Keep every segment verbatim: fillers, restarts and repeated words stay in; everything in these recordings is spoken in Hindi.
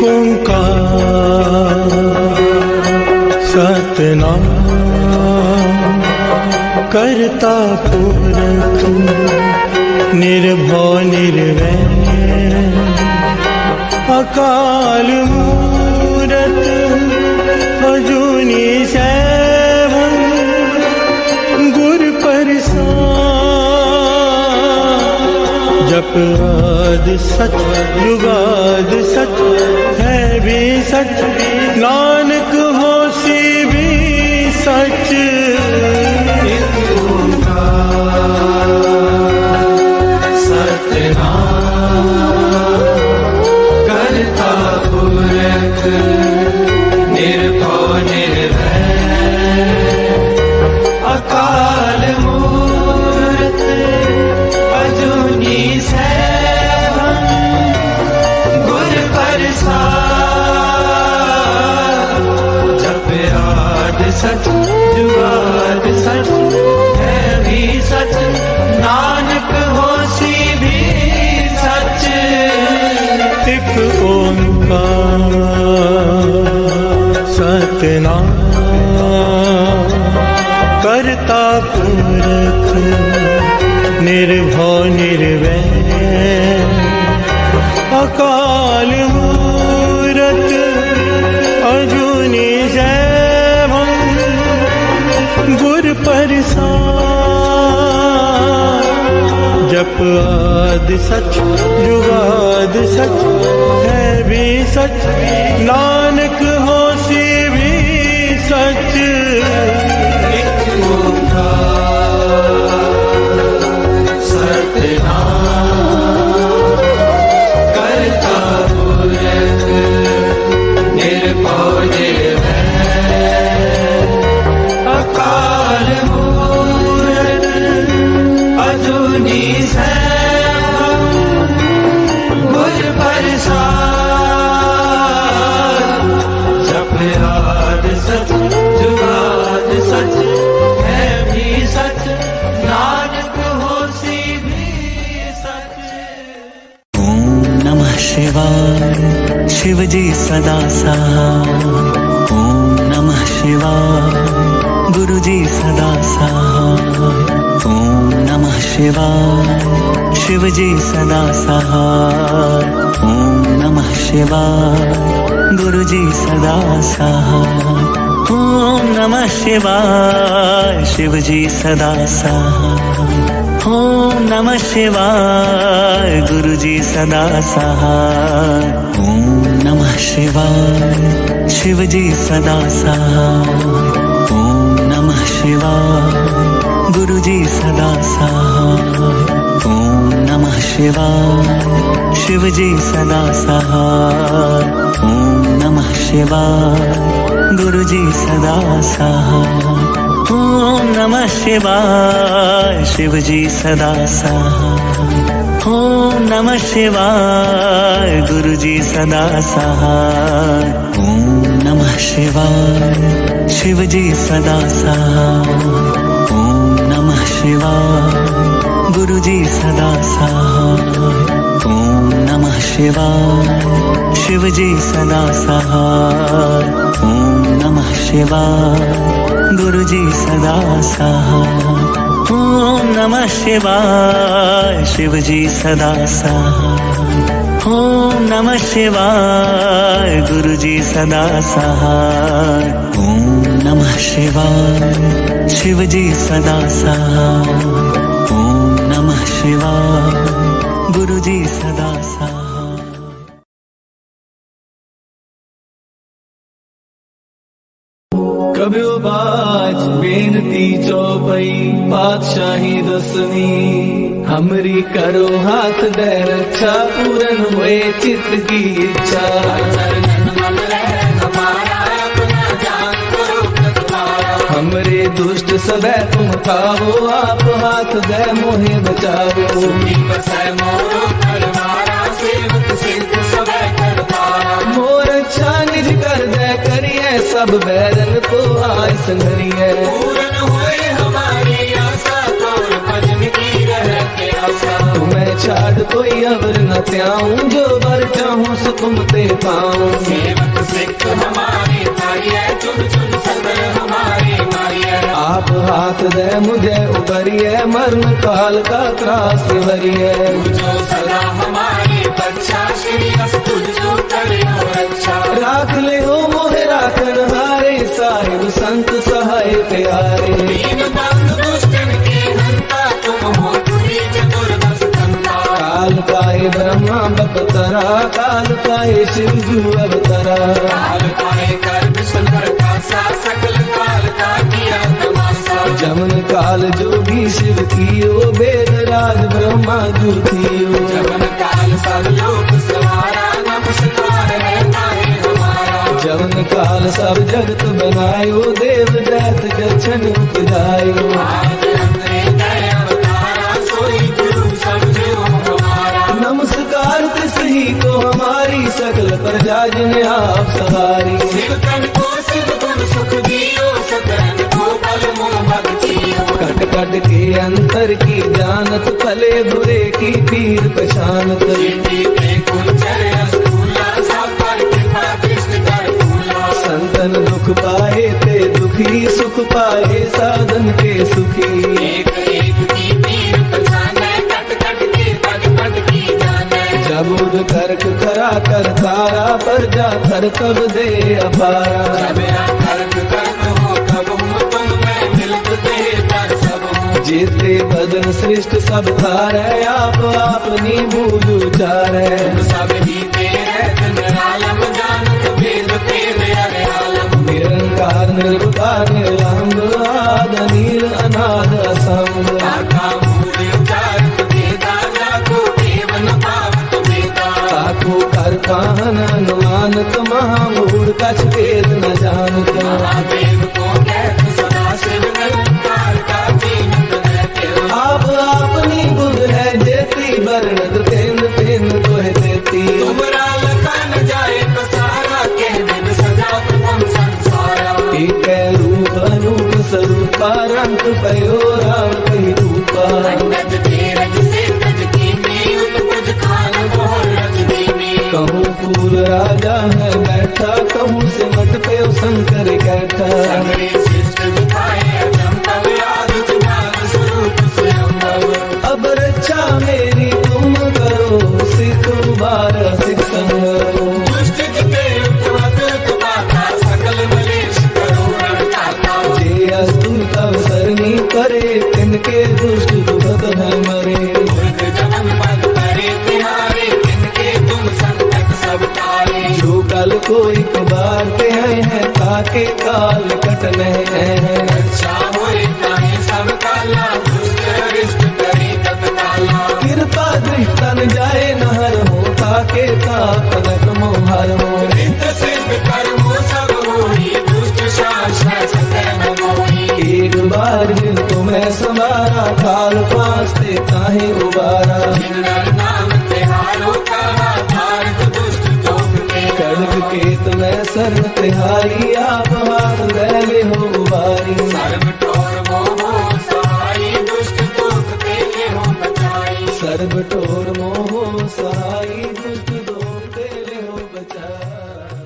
ओंकार सतनाम करता पुरख निर्भव निर्वैर अकाल मूरत अजूनी सैभं गुर प्रसाद जप आदि सच जुगाद सच है भी सच नानक होसी भी सच करता पुरख निर्भव निर्वैर अकाल मूरत अजूनी सैभं गुर प्रसाद जप आद सच जुगाद सच है भी सच नानक होसी भी सच एक ओंकार सतनाम करता पुरख निर्भव निर्वैर अकाल मूरत अजूनी सैभं गुर प्रसाद जप आद सच जुगाद सच है भी सच नानक होसी भी सच सतनाम करता पुरख निर्भव निर्वैर अकाल मूरत अजूनी सैभं गुर प्रसाद जप आद सच जुगाद सच है भी सच नानक होसी भी सच। ओम नमः शिवाय शिव जी सदा सहाय। ओम नमः शिवाय गुरु जी सदा सहाय। ओम नमः शिवाय शिव जी सदा सहाय। ओम नमः शिवाय गुरु जी सदा सहाय। ओम नमः शिवाय शिव जी सदा सहाय। ओम नमः शिवाय गुरु जी सदा सहाय। ओम नमः शिवाय शिव जी सदा सहाय। ओम नमः शिवाय गुरु जी सदा सहाय। ओम नमः शिवाय शिव जी सदा सहाय। ओम नमः शिवाय गुरु जी सदा सहाय। ओम नमः शिवाय शिव जी सदा सहाय। ओम नमः शिवाय गुरु जी सदा सहाय। ओम नमः शिवाय शिव जी सदा सहाय। ओम नमः शिवाय गुरु जी सदा सहाय। ओम नमः शिवाय शिव जी सदा सहाय। ओम नमः शिवाय गुरु जी सदा सहाय। ओम नमः शिवाय शिव जी सदा सहाय। ओम नमः शिवाय गुरु जी सदा सहाय। ओम नमः शिवाय शिव जी सदा सहाय। ओम नमः शिवाय गुरु जी सदा सहाय। कबियो बाज बेनती चौपई पातशाही दसवीं हमरी करो हाथ दे रक्षा पूरन हुए चित्त की इच्छा। हमरे दुष्ट सदै तुम खाओ आप हाथ दे मोहे बचाओ। मोर अच्छा निज कर दे करिए सब बैरन को आय संघरिए। तुम्हें छाड़ कोई अवर न त्याऊं, जो बर चाहूं सो तुम ते पाऊं। सेवक सिख हमारे मारिए, चुन चुन सदर हमारे मारिए। आप हाथ दे मुझे उबरिए, मरण काल का त्रास वरिए। जो सदा हमारी बच्चा, श्री अस्तु जो करियो रक्षा। राख ले हो मोहे राखन हारे, साहिब संत सहाय प्यारे। दीन बंधु दुष्टन के हंता, तुम हो तुरी चतुर्दश तंता। काल पाए ब्रह्मा बपतरा, काल पाए शिव जू अवतरा। काल पाए कर विश्वभर का सा, सकल काल का किया तमाशा। जमन काल जोगी शिव कियो, वेद राज ब्रह्मा जू थियो। जमन काल सब लोक सवारा, नमस्कार है तारे हमारा। जमन काल सब जगत बनायो, देव दैत जछन उपजायो। आदि अंतरे दय अवतारा, सोई गुरु सब जो हमारा। नमस्कार तिसही को हमारी, सकल प्रजा जिन आप सवारी। शिव तन को शिव गुण सुख दियो, सतन को बल मोह भक्तियो। कट कट के अंतर की जानत, भले बुरे की पीर पहचानत। जीती पे कुंचर अस्तूला, सापर कृपा कृष्ण कर फूला। संतन दुख पाए ते दुखी, सुख पाए साधन के सुखी। एक एक की पीर पहचाने, कट कट के पग पग की जाने। जब उद करक करा कर तारा, पर जा कर तब दे अपारा। जब कर्क कर्म हो तब हो, तुम मैं मिलत दे पर सब हो। जेते भजन श्रेष्ठ सब थारे, आप अपनी बूझ उचारे। तुम सब ही तेरे दिन आलम, जानत भेद भेद अरे आलम। निरंकार निर्विकार निरलंब, आद नील अनाद असंग। आका मूल उचारत वेदा, जाको देव न पावत वेदा। ताको कर पाहन अनुमानत, महामूढ़ कछ वेद न जानत। महादेव को कहत सदा शिव, निरंकार का जीवत रहते हो। आप अपनी बुध है जेती, वर्णत तेन तेन तोह देती। तुमरा लखा न जाए पसारा, के दिन सजा तुम संसारा। एक रूप अनूप स्वरूपा, रंग पयो राम कही रूपा। अंगद धीरज से गज कीनी, उपज खान मोहर रज दीनी। कहूँ फूल राजा है बैठा, कहूँ से मत पे शंकर कैठा। सगरे शिष्ट दिखाए अजम तव, आदि जुबान स्वरूप स्वयं भव। अब रक्षा मेरी तुम करो, सिख बार सिख संगरो। दुष्ट जिते उपवत तुमाता, सकल मलेश करो रणदाता। जे अस्तु तब सरनी करे, तिनके दुष्ट दुखत है मरे। मूर्ख जमन पद करे तिहारे, तिनके तुम संकट सब तारे। जो कल को एक बार ते हैं, ताके काल कटने हैं। रक्षा होए ताहि सब काला, दुष्ट अरिष्ट करे तत्काला। कृपा दृष्टन जाए नहर हो, ताके ताकनक मोहर हो। नित्य सिद्ध कर्मो सब होई, दुष्ट शासन सतह न मोही। एक बार जिन तुम्हें संवारा, काल पास्ते ताहे उबारा। जिन नर नाम तिहारो कहा, भारत दुष्ट लोक के। खड्ग के तुम्हें सर्व तिहारी, आप हाथ ले हो उबारी। सर्व ठोर मोह सहाई, दुष्ट लोक के ले हो बचाई। सर्व ठोर मोह सहाई, दुष्ट लोक के ले हो बचाई।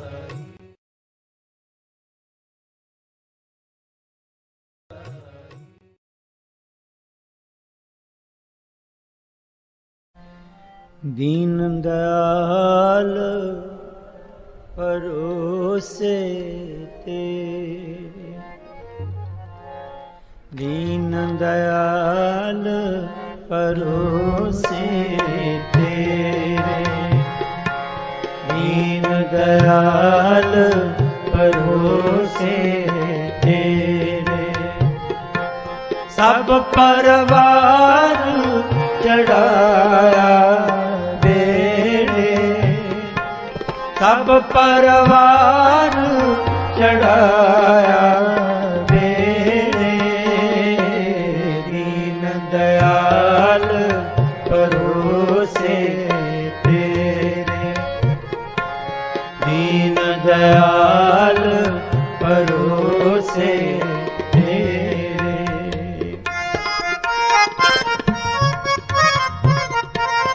दीन दयाल परोसे तेरे, दीन दयाल परोसे तेरे, दीन दयाल परोसे तेरे। सब परवार चढ़ाया बेड़े, सब परवार चढ़ाया बेड़े। दीन दयाल परोसे तेरे, दीन दयाल परोसे तेरे।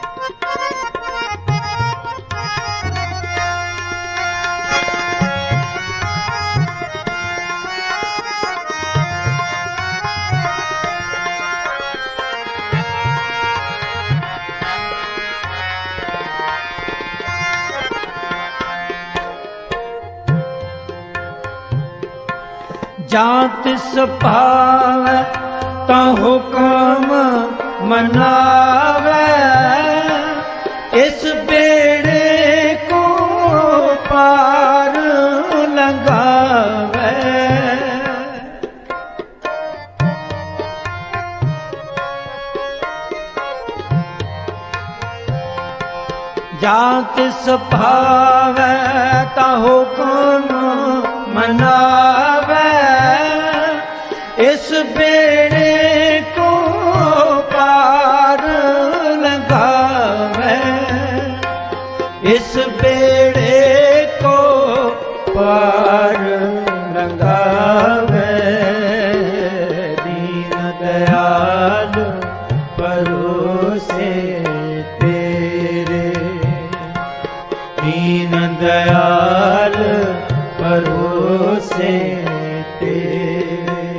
जात सभावै ता हुक्म मनावै, इस बेड़े को पार लगावै। जात सभावै ता हुक्म मनावै, इस बेड़े को पार लगावै, इस बेड़े को पार लगावै। दीन दयाल परोसे तेरे, दीन दयाल परोसे तेरे।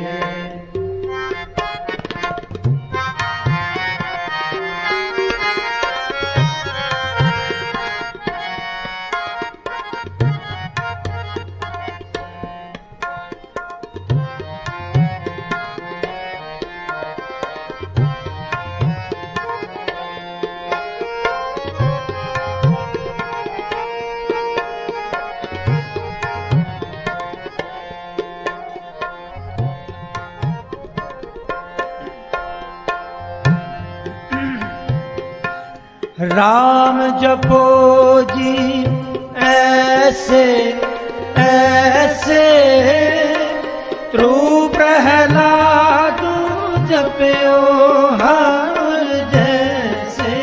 राम जपो जी ऐसे ऐसे, त्रु प्रहलाद जपयो हर जैसे।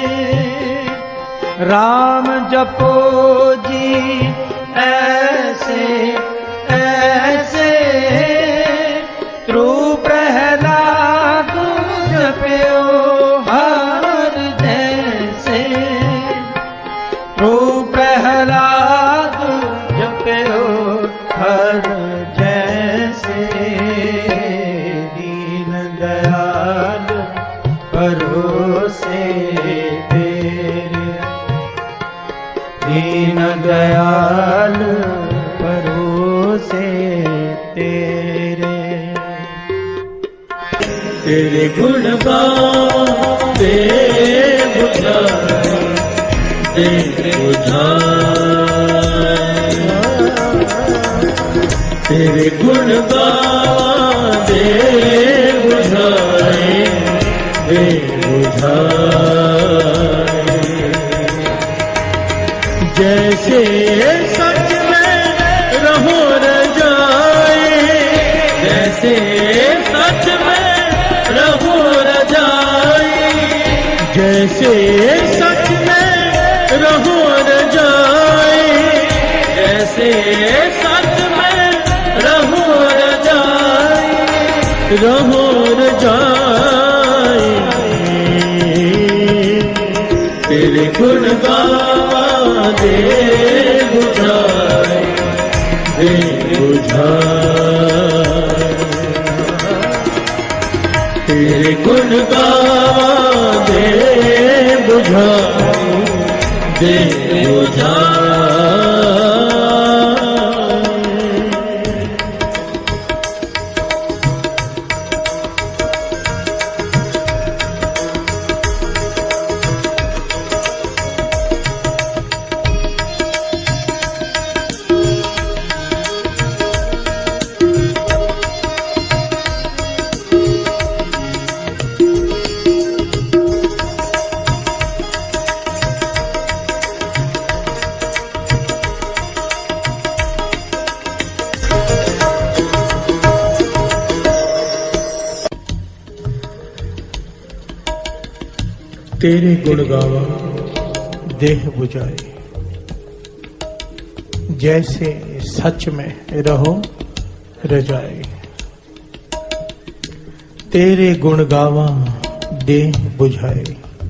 राम जपो जी ऐसे ऐसे, त्रु प्रहलाद जपयो हर जैसे। त्रु प्रहलाद जपयो हर जैसे, दीन दयाल परोसे तेरे, दीन दयाल परोसे तेरे। तेरे गुण गाते बुझाए दे बुझाए, तेरे गुण गाते बुझाए दे बुझाए। जैसे सच में रहो रजाए, जैसे सच में रहो रजाए, जैसे सच में रहो रजाए, जैसे सच में रहो रजाए, रहो रजाए। तेरे गुण गावा दे बुझाए दे बुझाए, तेरे गुण गावा दे बुझाए दे बुझाए। तेरे गुण गावा देह बुझाए, जैसे सच में रहो रजाए। तेरे गुण गावा देह बुझाए।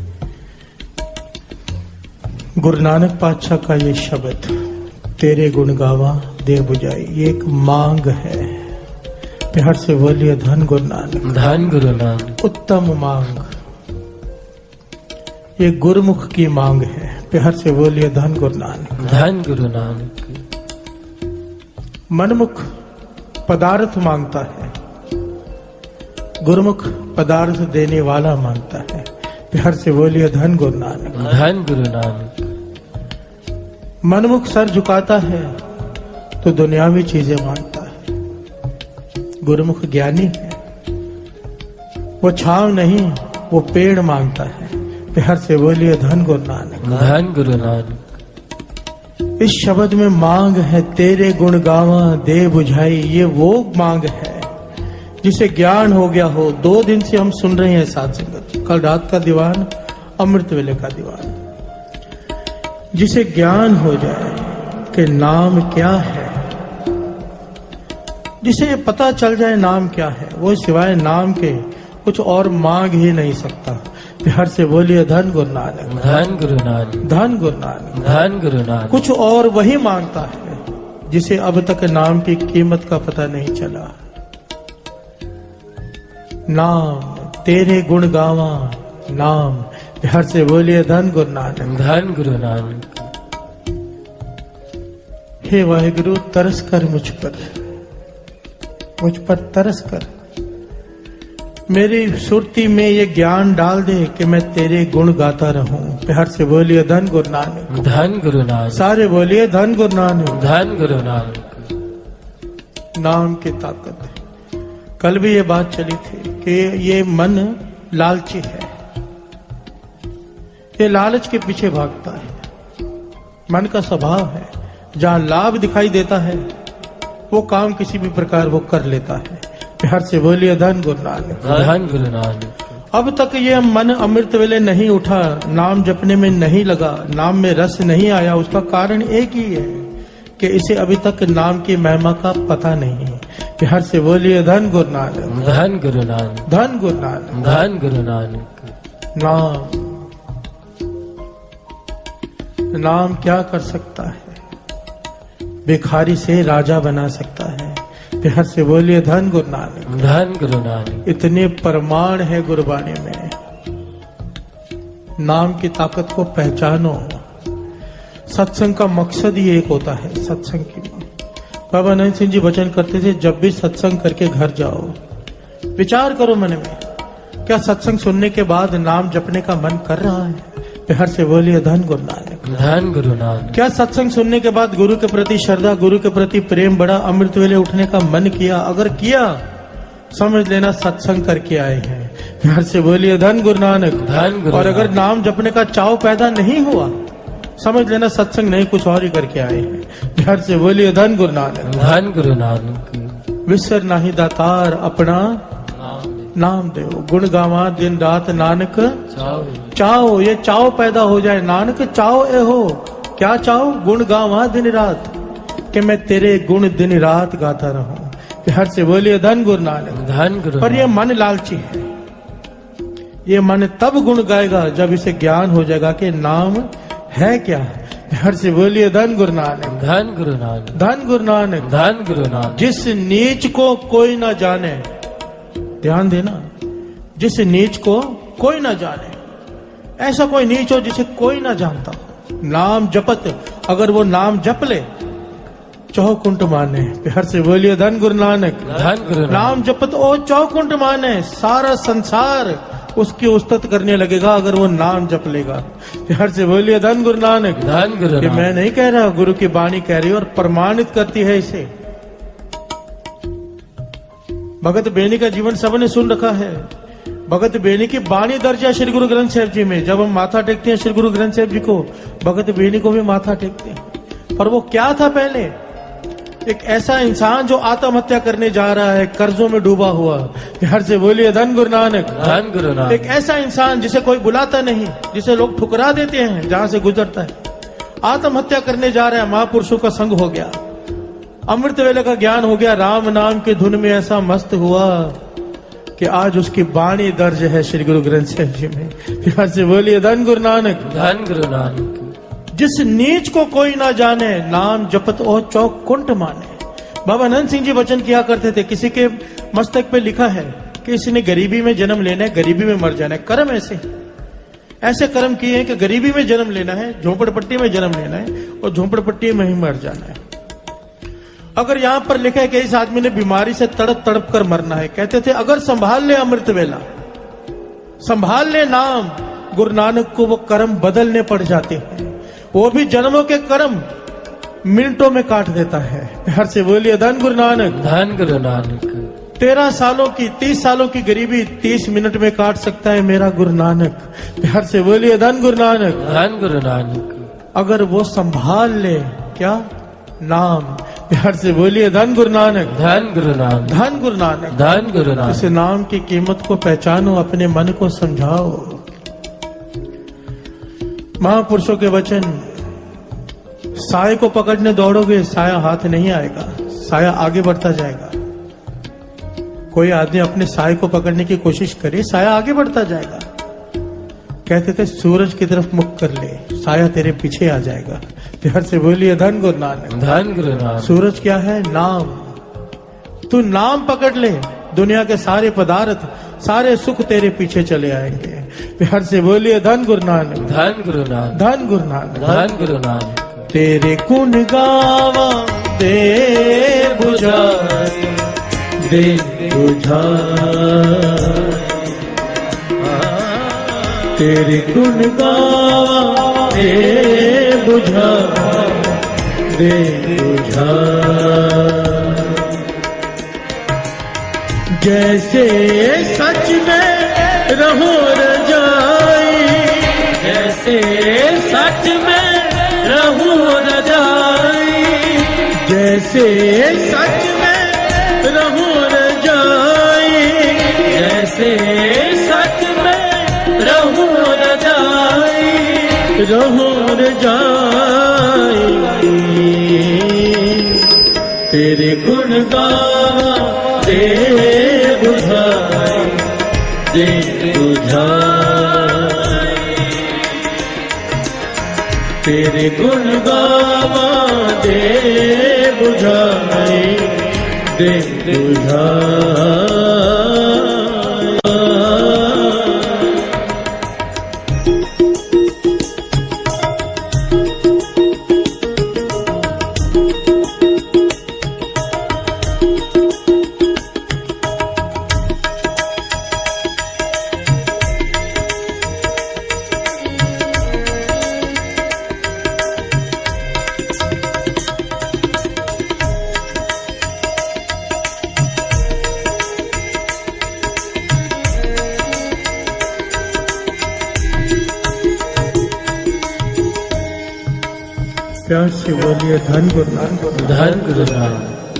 गुरु नानक पातशाह का ये शब्द तेरे गुण गावा देह बुझाए, ये एक मांग है। प्यार से बोलिए धन गुरु नानक, धन गुरु नानक। उत्तम मांग, ये गुरुमुख की मांग है। प्यार से बोलिए धन गुरु नानक, धन गुरु नानक। मनमुख पदार्थ मांगता है, गुरुमुख पदार्थ देने वाला मांगता है। प्यार से बोलिए धन गुरु नानक। धन गुरु नानक। मनमुख सर झुकाता है तो दुनियावी चीजें मांगता है। गुरुमुख ज्ञानी है, वो छांव नहीं वो पेड़ मांगता है। प्यार से बोलिए धन गुरु नानक। धन गुरु नानक। इस शब्द में मांग है, तेरे गुण गावा दे बुझाई। ये वो मांग है जिसे ज्ञान हो गया हो। दो दिन से हम सुन रहे हैं साथ संगत, कल रात का दीवान, अमृत वेले का दीवान। जिसे ज्ञान हो जाए कि नाम क्या है, जिसे ये पता चल जाए नाम क्या है, वो सिवाय नाम के कुछ और मांग ही नहीं सकता। प्यार से बोलिए धन गुरु नानक। धन गुरु नानक। धन गुरु नानक। धन गुरु नानक। कुछ और वही मांगता है जिसे अब तक नाम की कीमत का पता नहीं चला। नाम तेरे गुण गावा नाम। प्यार से बोलिए धन गुरु नानक। धन गुरु नानक। हे वाहिगुरु, तरस कर मुझ पर, मुझ पर तरस कर। मेरी सुरती में ये ज्ञान डाल दे कि मैं तेरे गुण गाता रहूं। प्यार से बोलिए धन गुरु नानक। धन गुरु नानक। सारे बोलिए धन गुरु नानक। धन गुरु नानक। नाम की ताकत। कल भी ये बात चली थी कि ये मन लालची है, ये लालच के पीछे भागता है। मन का स्वभाव है, जहां लाभ दिखाई देता है वो काम किसी भी प्रकार वो कर लेता है। प्यार से बोलिए धन गुरु नानक। धन गुरु नानक। अब तक ये मन अमृत वेले नहीं उठा, नाम जपने में नहीं लगा, नाम में रस नहीं आया। उसका कारण एक ही है कि इसे अभी तक नाम की महिमा का पता नहीं है। प्यार से बोलिए धन गुरु नानक। धन गुरु नानक। धन गुरु नानक। धन गुरु नानक। नाम, नाम क्या कर सकता है? भिखारी से राजा बना सकता है। प्यार से बोलिए धन गुरु नानक। धन गुरु नानक। इतने प्रमाण है गुरबाणी में। नाम की ताकत को पहचानो। सत्संग का मकसद ही एक होता है। सत्संग की बाबा नंद सिंह जी वचन करते थे, जब भी सत्संग करके घर जाओ विचार करो मन में, क्या सत्संग सुनने के बाद नाम जपने का मन कर रहा है? प्यार से बोलिए धन गुरु नानक। धन गुरु नानक। क्या सत्संग सुनने के बाद गुरु के प्रति श्रद्धा, गुरु के प्रति प्रेम बढ़ा, अमृत वेले उठने का मन किया? अगर किया समझ लेना सत्संग करके आए हैं। प्यार से बोलिए धन गुरु नानक। धन गुरु और अगर नानक। नाम जपने का चाव पैदा नहीं हुआ समझ लेना सत्संग नहीं, कुछ और ही करके आए हैं। प्यार से बोलिए धन गुरु नानक। धन गुरु नानक। विसर नाही दातार अपना नाम दे, गुण गावा दिन रात नानक चाहो। ये चाव पैदा हो जाए, नानक चाहो ए हो। क्या चाहो? गुण गावा दिन रात, कि मैं तेरे गुण दिन रात गाता रहूं। प्यार से बोलिए धन गुरु नानक। धन गुरु। पर ये मन लालची है। ये मन तब गुण गाएगा जब इसे ज्ञान हो जाएगा कि नाम है क्या। प्यार से बोलिए धन गुरु नानक। धन गुरु नानक। धन गुरु नानक। धन गुरु नानक। जिस नीच को कोई ना जाने, ध्यान देना, जिस नीच को कोई ना जाने, ऐसा कोई नीच हो जिसे कोई ना जानता हो। नाम जपत, अगर वो नाम जप ले चौकुंट माने। प्यार से बोलिए धन गुरु नानक। धन गुरु नानक। नाम जपत ओ चौकुंट माने, सारा संसार उसकी उस्तत करने लगेगा अगर वो नाम जप लेगा। प्यार से बोलिए धन गुरु नानक। धन गुरु कि नानक। मैं नहीं कह रहा, गुरु की वाणी कह रही है और प्रमाणित करती है इसे। भगत बेनी का जीवन सबने सुन रखा है। भगत बेनी की वाणी दर्ज है श्री गुरु ग्रंथ साहिब जी में। जब हम माथा टेकते हैं श्री गुरु ग्रंथ साहिब जी को, भगत बेनी को भी माथा टेकते हैं। पर वो क्या था पहले? एक ऐसा इंसान जो आत्महत्या करने जा रहा है, कर्जों में डूबा हुआ। प्यार से बोलिए धन गुरु नानक। धन गुरु नानक। एक ऐसा इंसान जिसे कोई बुलाता नहीं, जिसे लोग ठुकरा देते हैं जहां से गुजरता है, आत्महत्या करने जा रहा है। महापुरुषों का संग हो गया, अमृत वेले का ज्ञान हो गया, राम नाम की धुन में ऐसा मस्त हुआ कि आज उसकी वाणी दर्ज है श्री गुरु ग्रंथ साहिब जी में। प्यार से बोलिए धन गुरु नानक। धन गुरु नानक। जिस नीच को कोई ना जाने, नाम जपत ओ चौकुंट माने। बाबा नंद सिंह जी वचन किया करते थे, किसी के मस्तक पे लिखा है कि इसने गरीबी में जन्म लेना है, गरीबी में मर जाना है। कर्म ऐसे ऐसे कर्म किए हैं कि गरीबी में जन्म लेना है, झोपड़पट्टी में जन्म लेना है और झोपड़पट्टी में ही मर जाना है। अगर यहां पर लिखा है कि इस आदमी ने बीमारी से तड़प तड़प कर मरना है, कहते थे अगर संभाल ले अमृत वेला, संभाल ले नाम, गुरु नानक को वो कर्म बदलने पड़ जाते हैं। वो भी जन्मों के कर्म मिनटों में काट देता है। प्यार से बोलिए धन गुरु नानक। धन गुरु नानक। तेरह सालों की तीस सालों की गरीबी तीस मिनट में काट सकता है मेरा गुरु नानक। प्यार से बोलिए धन गुरु नानक। धन गुरु नानक। अगर वो संभाल ले क्या नाम, प्यार से बोलिए धन गुरु नानक। धन गुरु नानक। धन गुरु नानक। धन गुरु नानक। इस नाम की कीमत को पहचानो, अपने मन को समझाओ। महापुरुषों के वचन, साय को पकड़ने दौड़ोगे साया हाथ नहीं आएगा, साया आगे बढ़ता जाएगा। कोई आदमी अपने साय को पकड़ने की कोशिश करे, साया आगे बढ़ता जाएगा। कहते थे सूरज की तरफ मुख कर ले, साया तेरे पीछे आ जाएगा। प्यार से बोलिए धन गुरु नानक। धन गुरु नानक। सूरज क्या है? नाम। तू नाम पकड़ ले, दुनिया के सारे पदार्थ सारे सुख तेरे पीछे चले आएंगे। प्यार से बोलिए धन गुरु नानक। धन गुरु नानक। धन गुरु नानक। धन गुरु नानक। तेरे गुण गावा दे बुझाए, दे बुझाए, तेरे गुण गावा दे बुझाए, दे बुझाए। जैसे सच में रहो रजाई, जैसे सच में रहूं रजाई, जैसे सच में रहूं रजाई, जैसे सच में रहूं रजाई, रहूं रजाई। तेरे गुण गावा दे बुझाई, दे बुझाई। तेरे गुण गावा दे बुझाई, दे बुझाई। प्यार से बोलिए धन गुरु नानक। धन गुरु नानक।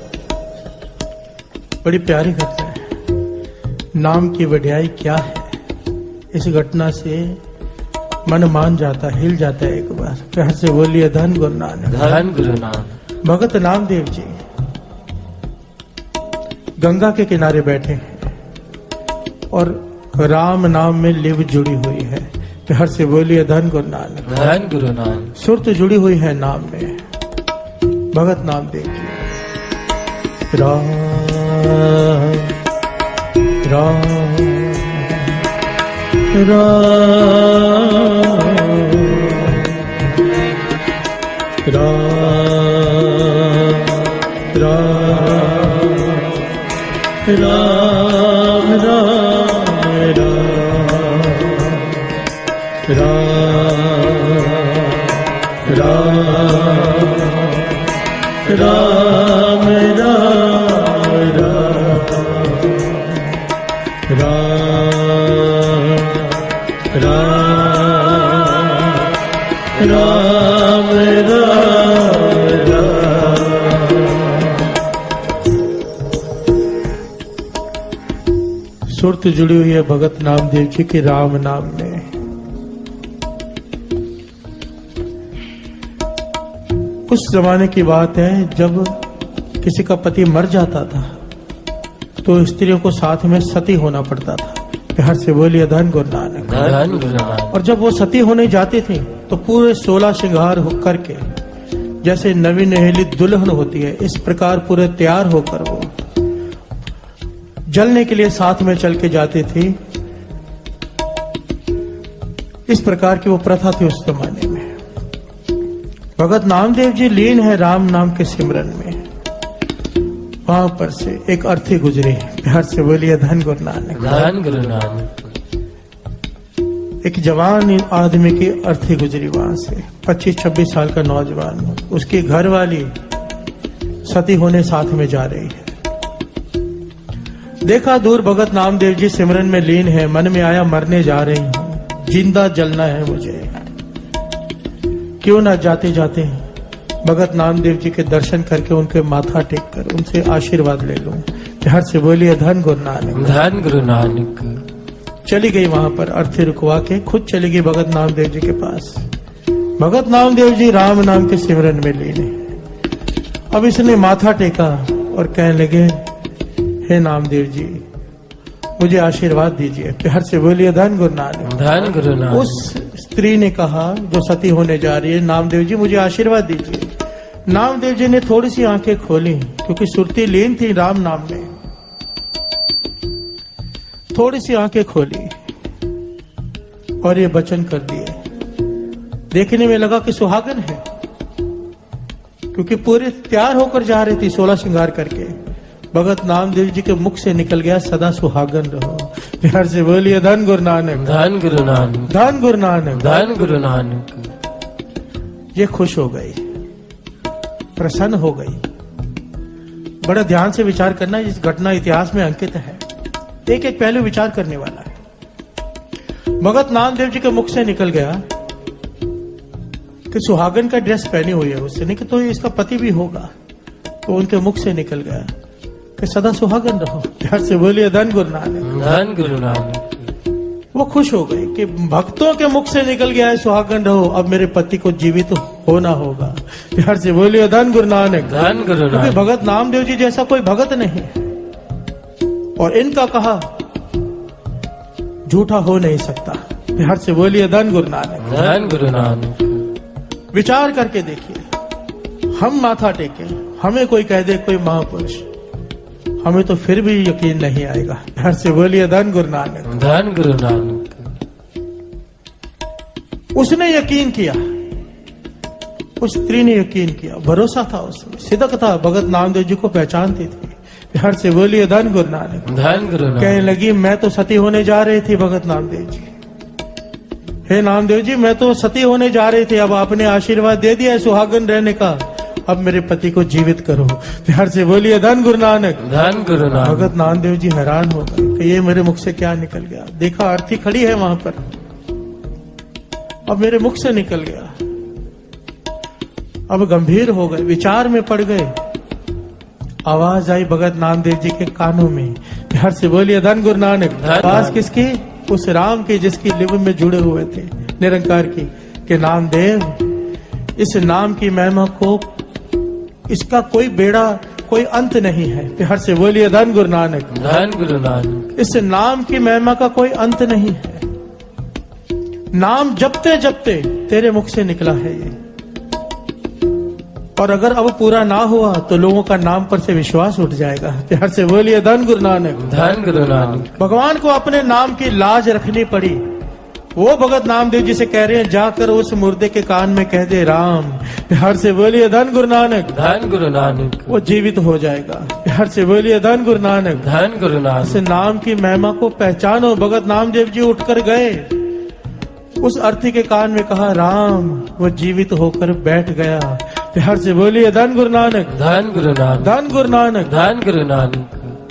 बड़ी प्यारी घटना है। नाम की वड्याई क्या है, इस घटना से मन मान जाता, हिल जाता है एक बार। प्यार से बोलिए धन गुरु नानक। धन गुरु नानक। भगत नामदेव जी गंगा के किनारे बैठे हैं और राम नाम में लिव जुड़ी हुई है। प्यार से बोलिए धन गुरु नानक। धन गुरु नानक। सुरत जुड़ी हुई है नाम में। भगत नामदेव जी राम राम राम राम राम राम राम राम राम राम राम सुरत जुड़ी हुई है भगत नामदेव जी के राम नाम में। उस जमाने की बात है जब किसी का पति मर जाता था तो स्त्रियों को साथ में सती होना पड़ता था। प्यार से बोलिए धन गुरु नानक। धन गुरु नानक। और जब वो सती होने जाती थी तो पूरे सोलह श्रृंगार होकर के, जैसे नवी नहेली दुल्हन होती है इस प्रकार पूरे तैयार होकर वो जलने के लिए साथ में चल के जाती थी। इस प्रकार की वो प्रथा थी उस जमाने में। भगत नामदेव जी लीन है राम नाम के सिमरन में। वहां पर से एक अर्थी गुजरी, प्यार से बोलिए धन गुरु नानक। धन गुरु नानक। एक जवान आदमी की अर्थी गुजरी वहां से, पच्चीस छब्बीस साल का नौजवान, उसकी घर वाली सती होने साथ में जा रही है। देखा दूर भगत नामदेव जी सिमरन में लीन है, मन में आया मरने जा रही हूं, जिंदा जलना है मुझे, क्यों ना जाते जाते भगत नामदेव जी के दर्शन करके उनके माथा टेक कर उनसे आशीर्वाद ले लूं। प्यार से बोलिए धन गुरु नानक। धन गुरु नानक। चली गई वहां पर अर्थी रुकवा के, खुद चली गई भगत नामदेव जी के पास। भगत नामदेव जी राम नाम के सिमरन में लीन है। अब इसने माथा टेका और कहने लगे, हे नामदेव जी मुझे आशीर्वाद दीजिए। प्यार से बोलिए धन गुरु नानक। धन गुरु नानक। उस स्त्री ने कहा जो सती होने जा रही है, नामदेव जी मुझे आशीर्वाद दीजिए। नामदेव जी ने थोड़ी सी आंखें खोली, क्योंकि सुरती लीन थी राम नाम में, थोड़ी सी आंखें खोली और ये वचन कर दिए। देखने में लगा कि सुहागन है, क्योंकि पूरे तैयार होकर जा रही थी सोलह श्रृंगार करके। भगत नामदेव जी के मुख से निकल गया, सदा सुहागन रहो। प्यार से बोलिए धन गुरु नानक। धन गुरु नानक। धन गुरु नानक। धन गुरु नानक। ये खुश हो गई, प्रसन्न हो गई। बड़ा ध्यान से विचार करना, इस घटना इतिहास में अंकित है, एक एक पहलू विचार करने वाला है। भगत नामदेव जी के मुख से निकल गया कि सुहागन का ड्रेस पहनी हुई है उससे, नहीं कि तो इसका पति भी होगा। तो उनके मुख से निकल गया कि सदा सुहागन रहो। प्यार से बोलिए धन गुरु नानक। धन गुरु नानक। वो खुश हो गए कि भक्तों के मुख से निकल गया है सुहागन रहो, अब मेरे पति को जीवित होना होगा। प्यार से बोलिए धन गुरु नानक। धन गुरु क्योंकि नानक। भगत नामदेव जी जैसा कोई भगत नहीं है, और इनका कहा झूठा हो नहीं सकता। प्यार से बोलिए धन गुरु नानक। धन गुरु नानक। विचार करके देखिए, हम माथा टेके, हमें कोई कह दे कोई महापुरुष, हमें तो फिर भी यकीन नहीं आएगा। प्यार से बोलिए धन गुरु नानक। धन गुरु नानक। उसने यकीन किया, उस स्त्री ने यकीन किया, भरोसा था उसमें, सिदक था, भगत नामदेव जी को पहचानती थी। प्यार से बोलिए धन गुरु नानक। धन गुरु नानक। कहने लगी, मैं तो सती होने जा रही थी भगत नामदेव जी, हे नामदेव जी मैं तो सती होने जा रही थी, अब आपने आशीर्वाद दे दिया है सुहागन रहने का, अब मेरे पति को जीवित करो। प्यार से बोलिए धन गुरु नानक। धन गुरु नानक। भगत नामदेव जी हैरान हो गए कि ये मेरे मुख से क्या निकल गया। देखा अर्थी खड़ी है वहां पर, अब मेरे मुख से निकल गया। अब गंभीर हो गए, विचार में पड़ गए। आवाज आई भगत नामदेव जी के कानों में, प्यार से बोलिए धन गुरु नानक। आवाज किसकी? उस राम की जिसकी लिव में जुड़े हुए थे, निरंकार की, कि नामदेव इस नाम की महिमा को, इसका कोई बेड़ा कोई अंत नहीं है। प्यार से बोलिए धन गुरु नानक। धन गुरु नानक। इस नाम की महिमा का कोई अंत नहीं है। नाम जपते जपते तेरे मुख से निकला है ये, और अगर अब पूरा ना हुआ तो लोगों का नाम पर से विश्वास उठ जाएगा। प्यार से बोलिए धन गुरु नानक। धन गुरु नानक। भगवान को अपने नाम की लाज रखनी पड़ी। वो भगत नामदेव जी से कह रहे हैं, जाकर उस मुर्दे के कान में कह दे राम। प्यार से बोलिए धन गुरु नानक। धन गुरु नानक। वो जीवित हो जाएगा। प्यार से बोलिए धन गुरु नानक। धन गुरु नानक। इस नाम की महिमा को पहचानो। भगत नामदेव जी उठकर गए, उस अर्थी के कान में कहा राम, वो जीवित होकर बैठ गया। प्यार से बोलिए धन गुरु नानक। धन गुरु नानक। धन गुरु नानक। धन गुरु नानक।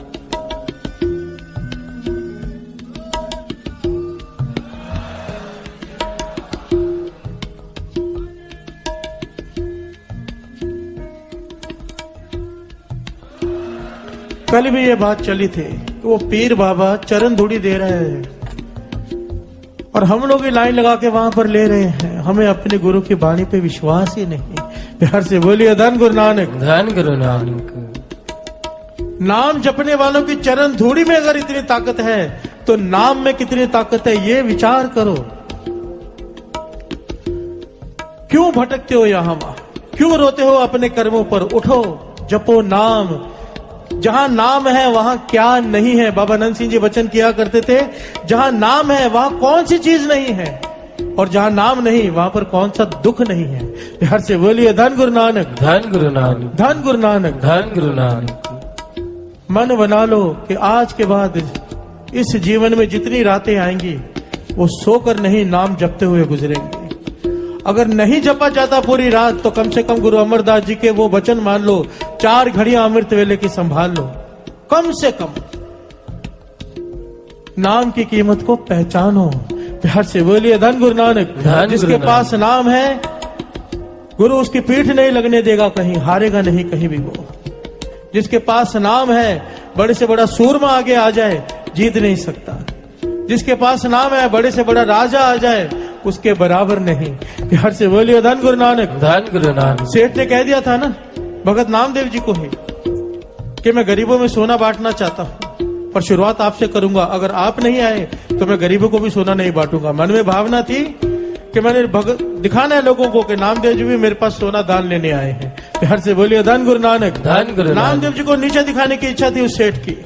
कल भी ये बात चली थी कि वो पीर बाबा चरण धूड़ी दे रहे हैं और हम लोग ये लाइन लगा के वहां पर ले रहे हैं। हमें अपने गुरु की वाणी पे विश्वास ही नहीं। प्यार से बोलिए धन गुरु नानक। धन गुरु नानक। नाम जपने वालों की चरण धूड़ी में अगर इतनी ताकत है तो नाम में कितनी ताकत है, ये विचार करो। क्यों भटकते हो यहां वहां, क्यों रोते हो अपने कर्मों पर? उठो, जपो नाम। जहां नाम है वहां क्या नहीं है? बाबा नंद सिंह जी वचन किया करते थे, जहां नाम है वहां कौन सी चीज नहीं है, और जहां नाम नहीं वहां पर कौन सा दुख नहीं है। प्यार से बोलिए धन गुरु नानक। धन गुरु नानक। धन गुरु नानक। धन गुरु नानक। मन बना लो कि आज के बाद इस जीवन में जितनी रातें आएंगी वो सोकर नहीं नाम जपते हुए गुजरेंगे। अगर नहीं जपा जाता पूरी रात तो कम से कम गुरु अमरदास जी के वो वचन मान लो, चार घड़ियां अमृत वेले की संभाल लो। कम से कम नाम की कीमत को पहचानो। प्यार से बोलिए धन गुरु नानक। धन जिसके गुरु पास नाम है गुरु उसकी पीठ नहीं लगने देगा कहीं, हारेगा नहीं कहीं भी वो। जिसके पास नाम है बड़े से बड़ा सूरमा आगे आ जाए जीत नहीं सकता। जिसके पास नाम है बड़े से बड़ा राजा आ जाए उसके बराबर नहीं। प्यार से बोलिए धन गुरु नानक। धन गुरु नानक। सेठ ने कह दिया था ना भगत नामदेव जी को ही कि मैं गरीबों में सोना बांटना चाहता हूं, पर शुरुआत आपसे करूंगा। अगर आप नहीं आए तो मैं गरीबों को भी सोना नहीं बांटूंगा। मन में भावना थी कि मैंने भगत दिखाना है लोगों को कि नामदेव जी भी मेरे पास सोना दान लेने आए हैं। प्यार से बोलिए धन गुरु नानक। धन गुरु नानक। नामदेव जी को नीचे दिखाने की इच्छा थी उस सेठ की।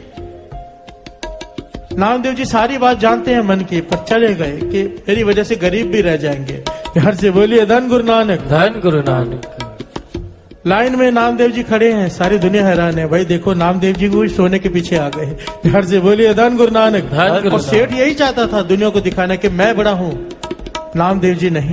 नामदेव जी सारी बात जानते हैं मन की, पर चले गए कि मेरी वजह से गरीब भी रह जाएंगे। प्यार से बोलिए धन गुरु नानक। धन गुरु नानक। लाइन में नामदेव जी खड़े हैं, सारी दुनिया हैरान है, भाई देखो नामदेव जी को भी सोने के पीछे आ गए। प्यार से बोलिए धन गुरु नानक। धन गुरु और सेठ यही चाहता था दुनिया को दिखाना कि मैं बड़ा हूं, नामदेव जी नहीं।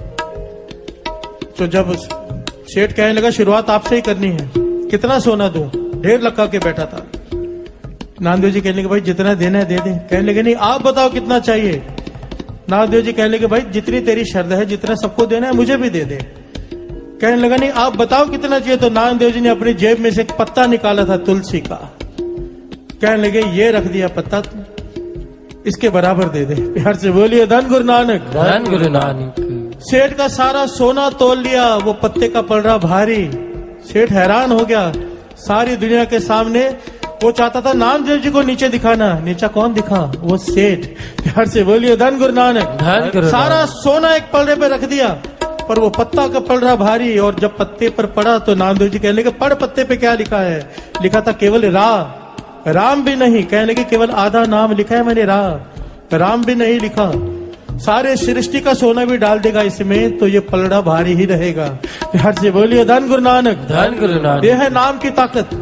तो जब सेठ कहने लगा शुरुआत आपसे ही करनी है, कितना सोना दूं, ढेर लगा के बैठा था। नामदेव जी कहने लगे भाई जितना देना है दे दे। कहने लगे नहीं आप बताओ कितना चाहिए। नामदेव जी कहने लगे भाई जितनी तेरी श्रद्धा है, जितना सबको देना है मुझे भी दे दे। कहने लगा नहीं आप बताओ कितना चाहिए। तो नामदेव जी ने अपनी जेब में से एक पत्ता निकाला था तुलसी का। कहने लगे ये रख दिया पत्ता, इसके बराबर दे दे। प्यार से बोलिए धन गुरु नानक। धन गुरु नानक। सेठ का सारा सोना तोल लिया, वो पत्ते का पड़ रहा भारी। सेठ हैरान हो गया। सारी दुनिया के सामने वो चाहता था नामदेव जी को नीचे दिखाना, नीचा कौन दिखा, वो सेठ। प्यार से बोलिए धन गुरु नानक। धन गुरु सारा नानक। सोना एक पलड़े पे रख दिया, पर वो पत्ता का पड़ रहा भारी। और जब पत्ते पर पड़ा तो नामदेव जी कहने लगे पढ़ पत्ते पे क्या लिखा है। लिखा था केवल रा, राम भी नहीं। कहने लगे केवल आधा नाम लिखा है मैंने, रा राम भी नहीं लिखा। सारे सृष्टि का सोना भी डाल देगा इसमें तो ये पलड़ा भारी ही रहेगा। प्यार से बोलिए धन गुरु नानक। धन गुरु नानक। यह है नाम की ताकत।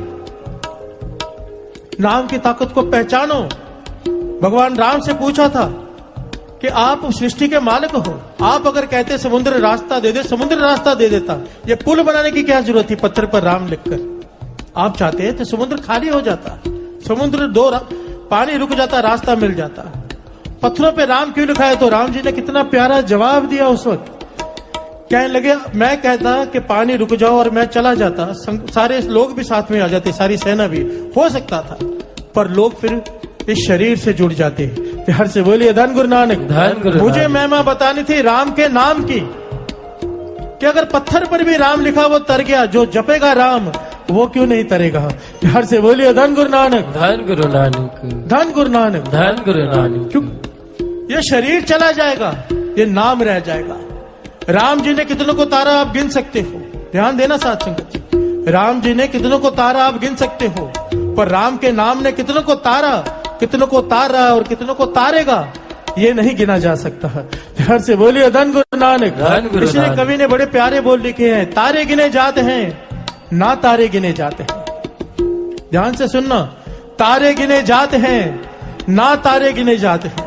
नाम की ताकत को पहचानो। भगवान राम से पूछा था कि आप सृष्टि के मालिक हो, आप अगर कहते समुद्र रास्ता दे दे, समुद्र रास्ता दे देता। ये पुल बनाने की क्या जरूरत थी पत्थर पर राम लिखकर। आप चाहते हैं तो समुद्र खाली हो जाता, समुद्र दो पानी रुक जाता, रास्ता मिल जाता। पत्थरों पे राम क्यों लिखा है। तो राम जी ने कितना प्यारा जवाब दिया उस वक्त। कहने लगे मैं कहता कि पानी रुक जाओ और मैं चला जाता, सारे लोग भी साथ में आ जाते, सारी सेना भी, हो सकता था, पर लोग फिर इस शरीर से जुड़ जाते। प्यार से बोलिए धन गुरु नानक। धन गुरु मुझे नानक। महिमा बतानी थी राम के नाम की, कि अगर पत्थर पर भी राम लिखा वो तर गया, जो जपेगा राम वो क्यों नहीं तरेगा। प्यार से बोलिए धन गुरु नानक। धन गुरु नानक। धन गुरु नानक। धन गुरु नानक। क्यों ये शरीर चला जाएगा, ये नाम रह जाएगा। राम जी ने कितनों को तारा आप गिन सकते हो, ध्यान देना साथ संगत जी। राम जी ने कितनों को तारा आप गिन सकते हो, पर राम के नाम ने कितनों को तारा, कितनों को तार रहा और कितनों को तारेगा ये नहीं गिना जा सकता। ध्यान से बोलिए धन गुरु नानक। धन गुरु इसलिए नानक। कवि ने बड़े प्यारे बोल लिखे हैं, तारे गिने जाते हैं ना तारे गिने जाते हैं। ध्यान से सुनना, तारे गिने जाते हैं ना तारे गिने जाते हैं।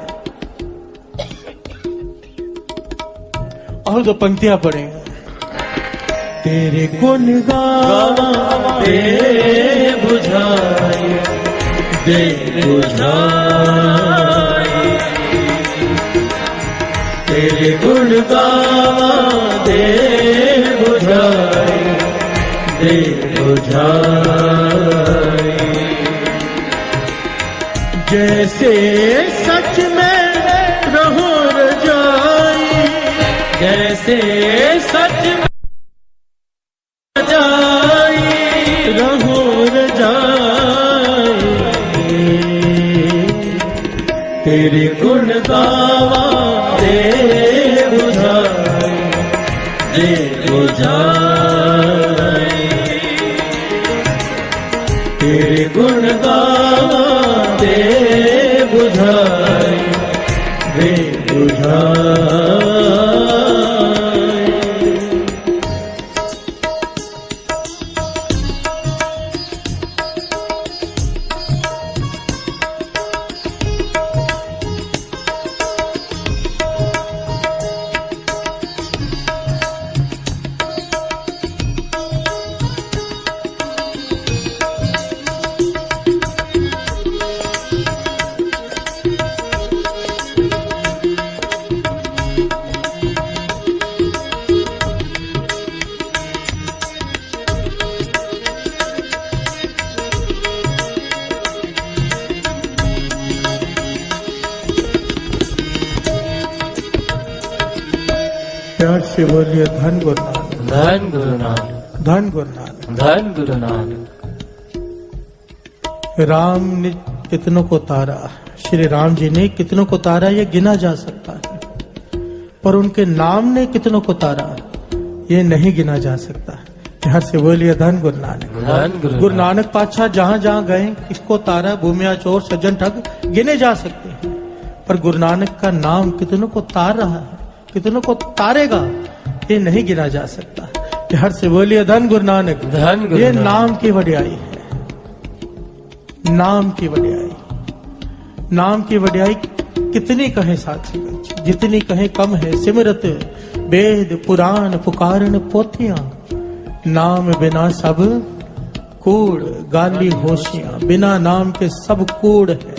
और दो पंक्तियां पढ़ेंगे। तेरे गुण गावे बुझाए दे बुझाए, तेरे गुण गावा दे बुझाए दे बुझाए। जैसे सच में रहो रजाई, जैसे सच में रजाई रहो रजाई, तेरे गुण गावा दे बुझाई दे बुझाई, तेरे गुण गावा दे बुझाई दे बुझाई। प्यार से बोलिए धन गुरु नानक, धन गुरु नानक, धन गुरु नानक। धन गुरु नानक। राम ने कितनों को तारा, श्री राम जी ने कितनों को तारा, ये गिना जा सकता है, पर उनके नाम ने कितनों को तारा, ये नहीं गिना जा सकता। प्यार से बोलिए धन गुरु नानक, धन गुरु गुरु नानक पातशाह जहां जहां गए, किसको तारा, भूमिया चोर सज्जन ठग गिने जा सकते हैं, पर गुरु नानक का नाम कितनों को तार रहा है, कितनों को तारेगा, ये नहीं गिना जा सकता। प्यार से बोलिए धन गुरु नानक, धन गुरु ये नानक। नाम की वडियाई है, नाम की वडियाई। नाम की वडियाई कितनी कहे साथी बच्चे, जितनी कहे कम है। सिमरत वेद पुराण पुकारन पोथियां, नाम बिना सब कूड़, गाली होशियां, बिना नाम के सब कूड़ है।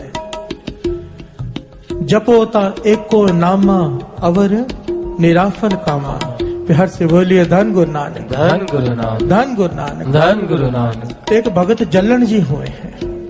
जपोता एको नामा अवर निराफन कामा। प्यार से बोलिए धन गुरु नानक, धन गुरु नानक, धन गुरु नानक। धन गुरु नानक। एक भगत जल्लन जी हुए हैं,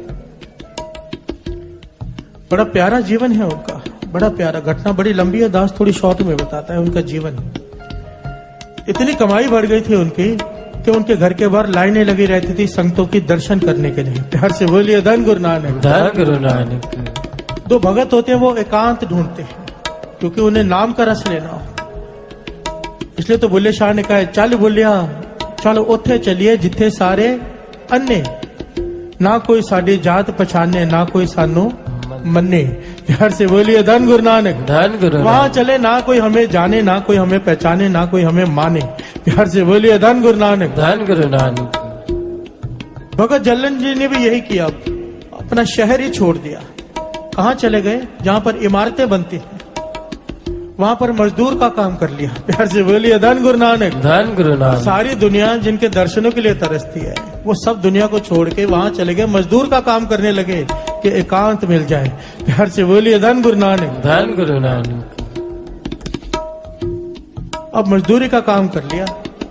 बड़ा प्यारा जीवन है उनका, बड़ा प्यारा। घटना बड़ी लंबी है, दास थोड़ी शॉर्ट में बताता है उनका जीवन। इतनी कमाई बढ़ गई थी उनकी कि उनके घर के बाहर लाइनें लगी रहती थी संतों की दर्शन करने के लिए। प्यार से बोलिए धन गुरु नानक, धन गुरु नानक। दो भगत होते हैं, वो एकांत ढूंढते हैं क्योंकि उन्हें नाम का रस लेना हो। इसलिए तो बुल्ले शाह ने कहा, चल बुलिया चल उथे चलिए जिथे सारे अन्ने, ना कोई साडी जात पछाने, ना कोई सानू मन्ने। प्यार से बोलिए धन गुरु नानक, धन गुरु वहां नानक। चले ना कोई हमें जाने, ना कोई हमें पहचाने, ना कोई हमें माने। प्यार से बोलिए धन गुरु नानक, धन गुरु नानक। भगत जल्लन जी ने भी यही किया, अपना शहर ही छोड़ दिया। कहाँ चले गए? जहां पर इमारतें बनती हैं, वहां पर मजदूर का काम कर लिया। प्यार से बोलिए धन गुरु नानक, धन गुरु नानक। सारी दुनिया जिनके दर्शनों के लिए तरसती है, वो सब दुनिया को छोड़ के वहां चले गए, मजदूर का काम करने लगे कि एकांत मिल जाए। प्यार से बोलिए धन गुरु नानक, धन गुरु नानक। अब मजदूरी का काम कर लिया।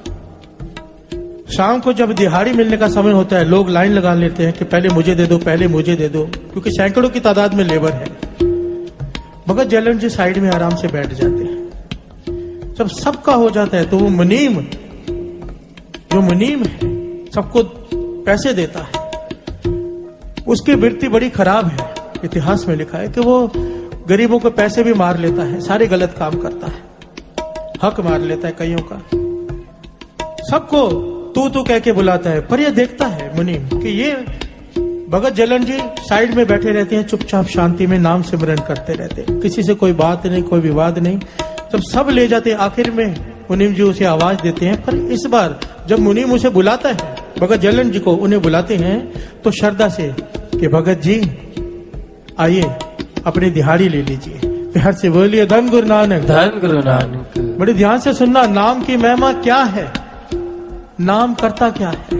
शाम को जब दिहाड़ी मिलने का समय होता है, लोग लाइन लगा लेते हैं कि पहले मुझे दे दो, पहले मुझे दे दो, क्योंकि सैकड़ों की तादाद में लेबर है। भगत जल्लन जी साइड में आराम से बैठ जाते हैं। जब सबका हो जाता है तो वो मुनीम, जो मुनीम है, सबको पैसे देता है। उसकी वृत्ति बड़ी खराब है, इतिहास में लिखा है कि वो गरीबों को पैसे भी मार लेता है, सारे गलत काम करता है, हक मार लेता है कईयों का, सबको तू तू कह के बुलाता है। पर ये देखता है मुनीम कि ये भगत जल्लन जी साइड में बैठे रहते हैं, चुपचाप शांति में नाम सिमरन करते रहते हैं, किसी से कोई बात नहीं, कोई विवाद नहीं। जब सब ले जाते हैं, आखिर में मुनीम जी उसे आवाज देते हैं। पर इस बार जब मुनीम उसे बुलाता है, भगत जल्लन जी को उन्हें बुलाते हैं, तो श्रद्धा से कि भगत जी आइए अपनी दिहाड़ी ले लीजिए। प्यार से बोलिए धन गुरु नानक, धन गुरु नानक। बड़ी ध्यान से सुनना, नाम की महिमा क्या है, नाम करता क्या है।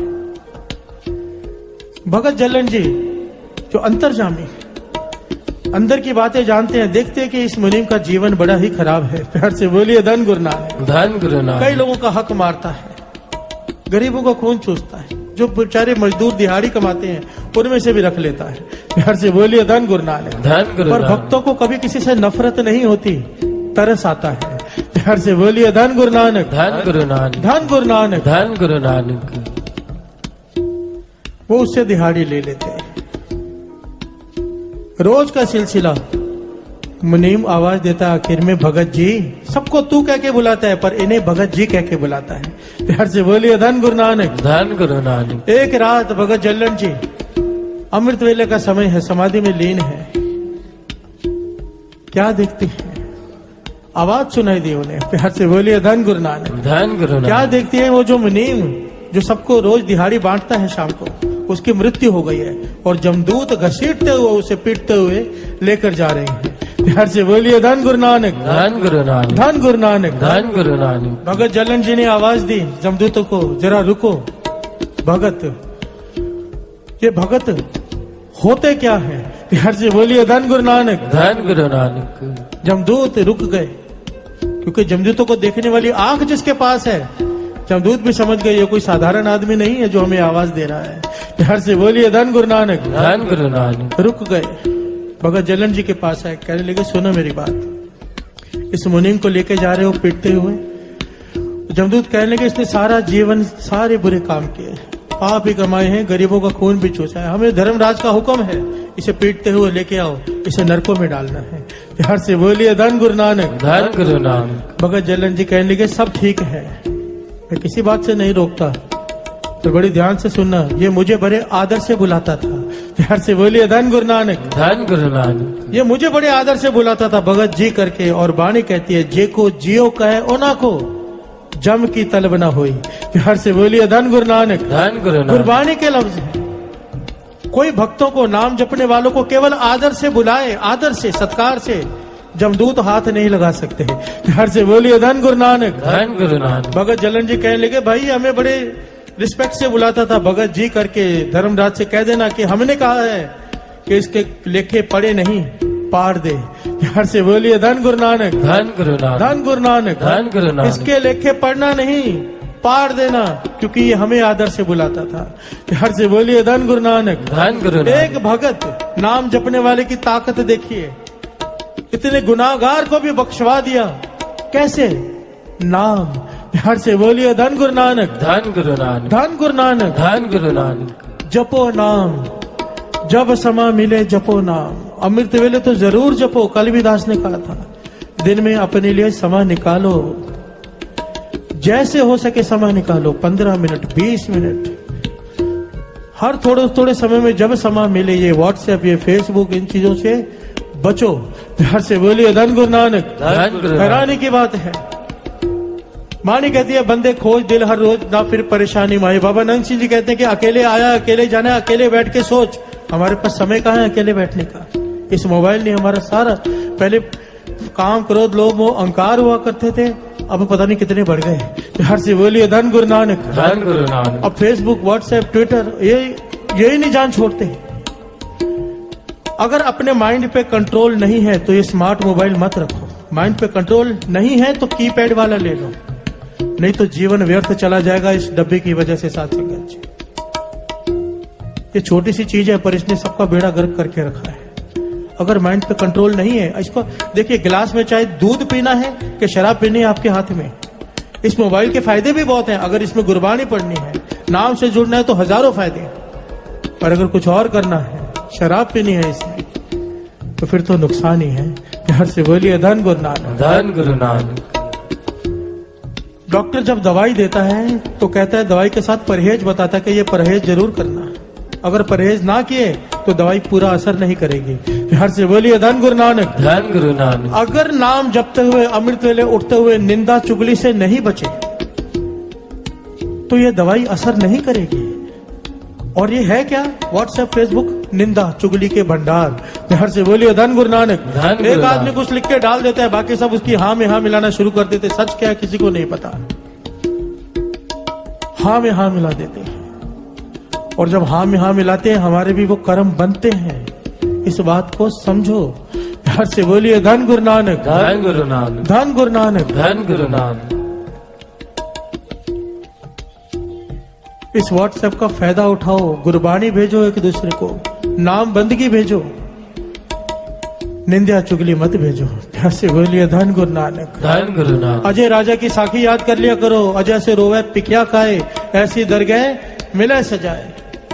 भगत जल्लन जी जो अंतर्जामी, अंदर की बातें जानते हैं, देखते हैं कि इस मुनीम का जीवन बड़ा ही खराब है। प्यार से बोलिए धन गुरु नानक। धन गुरु नानक। कई लोगों का हक मारता है, गरीबों का खून चूसता है, जो बेचारे मजदूर दिहाड़ी कमाते हैं उनमें से भी रख लेता है। प्यार से बोलिए धन गुरु नानक। धन गुरु पर नानक। भक्तों को कभी किसी से नफरत नहीं होती, तरस आता है। प्यार से बोलिए धन गुरु नानक, धन गुरु नानक। धन गुरु नानक। धन गुरु नानक। वो उससे दिहाड़ी ले लेते हैं। रोज का सिलसिला, मुनीम आवाज देता है आखिर में, भगत जी, सबको तू कह के बुलाता है, पर इन्हें भगत जी कह के बुलाता है। प्यार से बोलिए धन गुरु नानक। धन गुरु नानक। एक रात भगत जल्लन जी, अमृत वेले का समय है, समाधि में लीन है। क्या देखते हैं? आवाज सुनाई दी उन्हें। प्यार से बोलिए धन गुरु नानक। धन गुरु नानक। क्या देखती है? वो जो मुनीम जो सबको रोज दिहाड़ी बांटता है शाम को, उसकी मृत्यु हो गई है और जमदूत घसीटते हुए उसे पीटते हुए लेकर जा रहे हैं। प्यार से बोलिए धन गुरु नानक। धन गुरु नानक। धन गुरु नानक। धन गुरु नानक। भगत जल्लन जी ने आवाज दी जमदूतों को, जरा रुको भगत, ये भगत होते क्या है? प्यार से बोलिए धन गुरु नानक। धन गुरु नानक। जमदूत रुक गए, क्योंकि जमदूतों को देखने वाली आंख जिसके पास है, जमदूत भी समझ गए ये कोई साधारण आदमी नहीं है जो हमें आवाज दे रहा है। प्यार से बोलिए धन गुरु नानक। धन गुरु नानक। रुक गए, भगत जल्लन जी के पास आए, कहने लगे सुनो मेरी बात, इस मुनीम को लेके जा रहे हो पीटते हुए, जमदूत कहने लगे इसने सारा जीवन सारे बुरे काम किए, पाप ही कमाए हैं, गरीबों का खून भी चूसा है, हमें धर्मराज का हुक्म है इसे पीटते हुए लेके आओ, इसे नरकों में डालना है। प्यार से बोलिए धन गुरु नानक। धन गुरु नानक। भगत जलन जी कहने लगे सब ठीक है, मैं किसी बात से नहीं रोकता, तो बड़ी ध्यान से सुनना, ये मुझे बड़े आदर से बुलाता था। प्यार से बोलिए धन गुरु नानक। धन गुरु नानक। ये मुझे बड़े आदर से बुलाता था भगत जी करके, और वाणी कहती है जे को जियो कहे ओना को जम की तलब ना हुई। प्यार से बोलिए धन गुरु नानक। धन गुरु नानक। गुरबाणी के लफ्ज है। कोई भक्तों को, नाम जपने वालों को केवल आदर से बुलाए, आदर से, सत्कार से, जमदूत हाथ नहीं लगा सकते। प्यार से बोलिए धन गुरु नानक। धन गुरु नानक। भगत जलन जी कहने लगे भाई हमें बड़े रिस्पेक्ट से बुलाता था भगत जी करके, धर्मराज से कह देना कि हमने कहा है कि इसके लेखे पढ़े नहीं, पार दे। प्यार से बोलिए धन गुरु नानक। धन गुरु नानक। धन गुरु नानक। धन गुरु नानक। इसके लेखे पढ़ना नहीं, पार देना, क्योंकि ये हमें आदर से बुलाता था। प्यार से बोलिए धन गुरु नानक। धन गुरु नानक। एक भगत नाम जपने वाले की ताकत देखिए, इतने गुनाहगार को भी बख्शवा दिया, कैसे? नाम। प्यार से बोलिए धन गुरु नानक। धन गुरु नानक। धन गुरु नानक। धन गुरु नानक। जपो नाम, जब समा मिले जपो नाम। अमृत वेले तो जरूर जपो, कलवीदास ने कहा था, दिन में अपने लिए समय निकालो, जैसे हो सके समय निकालो, पंद्रह मिनट, बीस मिनट, हर थोड़े थोड़े समय में जब समय मिले। ये व्हाट्सएप, ये फेसबुक, इन चीजों से बचो। प्यार से बोलिए धन गुरु नानक। धन गुरु नानक। हैरानी की बात है, मानी कहती है बंदे खोज दिल हर रोज ना फिर परेशानी माही। बाबा नंद सिंह जी कहते हैं कि अकेले आया अकेले जाना, अकेले बैठ के सोच, हमारे पास समय कहाँ है अकेले बैठने का। इस मोबाइल ने हमारा सारा, पहले काम क्रोध लोभ मोह अहंकार हुआ करते थे, अब पता नहीं कितने बढ़ गए। प्यार से बोलिए धन गुरु नानक। धन गुरु नानक। अब फेसबुक, व्हाट्सएप, ट्विटर, ये यही नहीं जान छोड़ते। अगर अपने माइंड पे कंट्रोल नहीं है तो ये स्मार्ट मोबाइल मत रखो। माइंड पे कंट्रोल नहीं है तो कीपैड वाला ले लो, नहीं तो जीवन व्यर्थ चला जाएगा इस डब्बे की वजह से। साथ संगत जी, ये छोटी सी चीज है पर इसने सबका बेड़ा गर्क करके रखा है। अगर माइंड पे कंट्रोल नहीं है, इसको देखिए, गिलास में चाहे दूध पीना है कि शराब पीनी है आपके हाथ में। इस मोबाइल के फायदे भी बहुत हैं, अगर इसमें गुरबानी पढ़नी है, नाम से जुड़ना है तो हजारों फायदे हैं, पर अगर कुछ और करना है, शराब पीनी है इसमें, तो फिर तो नुकसान ही है। प्यार से बोलिए धन गुरु नानक। धन गुरु नानक। डॉक्टर जब दवाई देता है तो कहता है, दवाई के साथ परहेज बताता है कि ये परहेज जरूर करना, अगर परहेज ना किए तो दवाई पूरा असर नहीं करेगी। प्यार से बोलिए धन गुरु नानक। धन गुरु नानक। अगर नाम जपते हुए, अमृत वेले उठते हुए निंदा चुगली से नहीं बचे तो ये दवाई असर नहीं करेगी। और ये है क्या? व्हाट्सएप, फेसबुक, निंदा चुगली के भंडार। प्यार से बोलिए धन गुरु नानक। धन गुरु एक नानक। आदमी कुछ लिख के डाल देता है, बाकी सब उसकी हाँ में हाँ मिलाना शुरू कर देते। सच क्या है किसी को नहीं पता, हाँ में हाँ मिला देते हैं, और जब हाँ में हाँ मिलाते हैं हमारे भी वो कर्म बनते हैं। इस बात को समझो। प्यार से बोलिए धन गुरु नानक। धन गुरु नानक। धन गुरु नानक। धन गुरु नानक। इस व्हाट्सएप का फायदा उठाओ, गुरबानी भेजो एक दूसरे को, नाम बंदगी भेजो, निंदा चुगली मत भेजो। प्यार से बोलिए धन गुरु नानक। धन गुरु नानक। अजय राजा की साखी याद कर लिया करो, अजय से रोवे पिकिया खाए, ऐसी दरगाह मिले सजाए।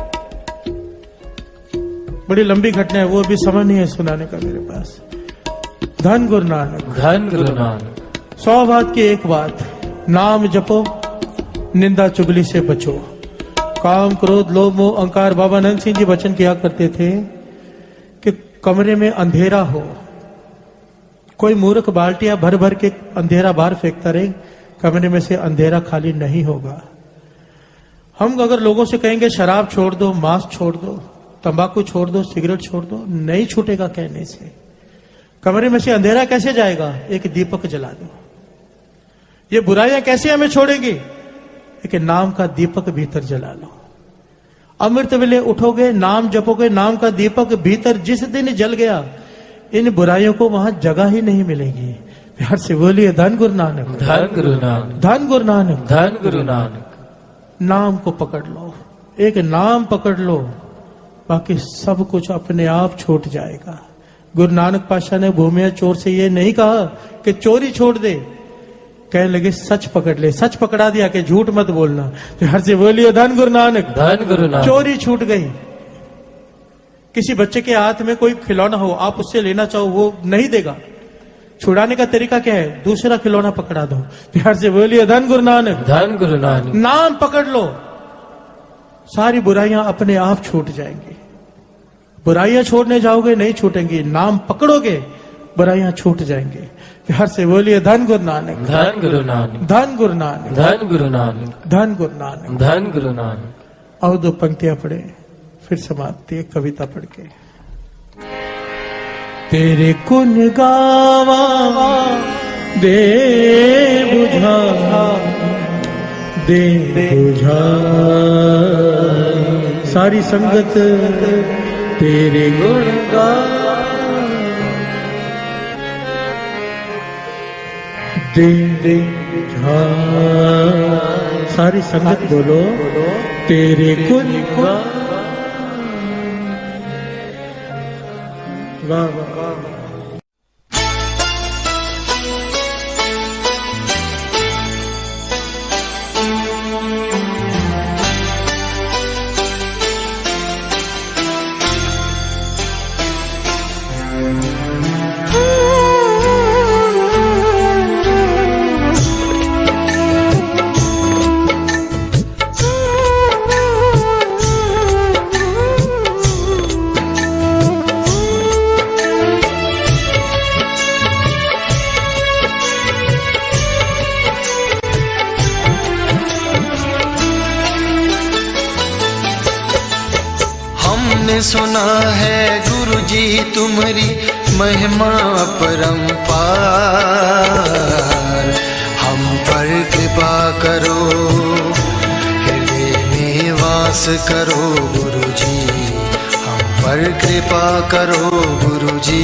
बड़ी लंबी घटना है, वो भी समय नहीं है सुनाने का मेरे पास। धन गुरु नानक। धन गुरु नानक। सौ बात की एक बात, नाम जपो, निंदा चुगली से बचो। काम क्रोध लोभ मोह अहंकार। बाबा नंद सिंह जी वचन किया करते थे कि कमरे में अंधेरा हो, कोई मूर्ख बाल्टियां भर भर के अंधेरा बाहर फेंकता रहे, कमरे में से अंधेरा खाली नहीं होगा। हम अगर लोगों से कहेंगे शराब छोड़ दो, मांस छोड़ दो, तंबाकू छोड़ दो, सिगरेट छोड़ दो, नहीं छूटेगा कहने से। कमरे में से अंधेरा कैसे जाएगा? एक दीपक जला दो। ये बुराइयां कैसे हमें छोड़ेगी? एक नाम का दीपक भीतर जला लो। अमृत वेले उठोगे, नाम जपोगे, नाम का दीपक भीतर जिस दिन जल गया, इन बुराइयों को वहां जगह ही नहीं मिलेगी। प्यार से बोलिए धन गुरु नानक। धन गुरु नानक। धन गुरु नानक। धन गुरु नानक। नाम को पकड़ लो, एक नाम पकड़ लो, बाकी सब कुछ अपने आप छूट जाएगा। गुरु नानक पातशाह ने भूमिया चोर से ये नहीं कहा कि चोरी छोड़ दे, कहने लगे सच पकड़ ले। सच पकड़ा दिया कि झूठ मत बोलना। तो हर से बोलिए धन गुरु नानक। धन गुरु नानक। चोरी छूट गई। किसी बच्चे के हाथ में कोई खिलौना हो, आप उससे लेना चाहो, वो नहीं देगा। छुड़ाने का तरीका क्या है? दूसरा खिलौना पकड़ा दो। प्यार से बोलिए धन गुरु नानक। धन गुरु नानक। नाम पकड़ लो, सारी बुराइयां अपने आप छूट जाएंगी। बुराइयां छोड़ने जाओगे नहीं छूटेंगी, नाम पकड़ोगे बुराइयां छूट जाएंगी। प्यार से बोलिए धन गुरु नानक। धन गुरु नानक। धन गुरु नानक। धन गुरु नानक। धन गुरु नानक। धन गुरु नानक। और दो पंक्तियां पढ़े फिर समाप्ति। एक कविता पढ़ के। तेरे कुन गावा दे बुझा दे बुझा, सारी संगत तेरे गुण गा। दे दे बुझा, सारी संगत बोलो तेरे गुण गा। वाह वाह वाह। सुना है गुरु जी तुम्हारी महिमा परंपार, हम पर कृपा करो, हृदय में वास करो गुरु जी, हम पर कृपा करो गुरु जी।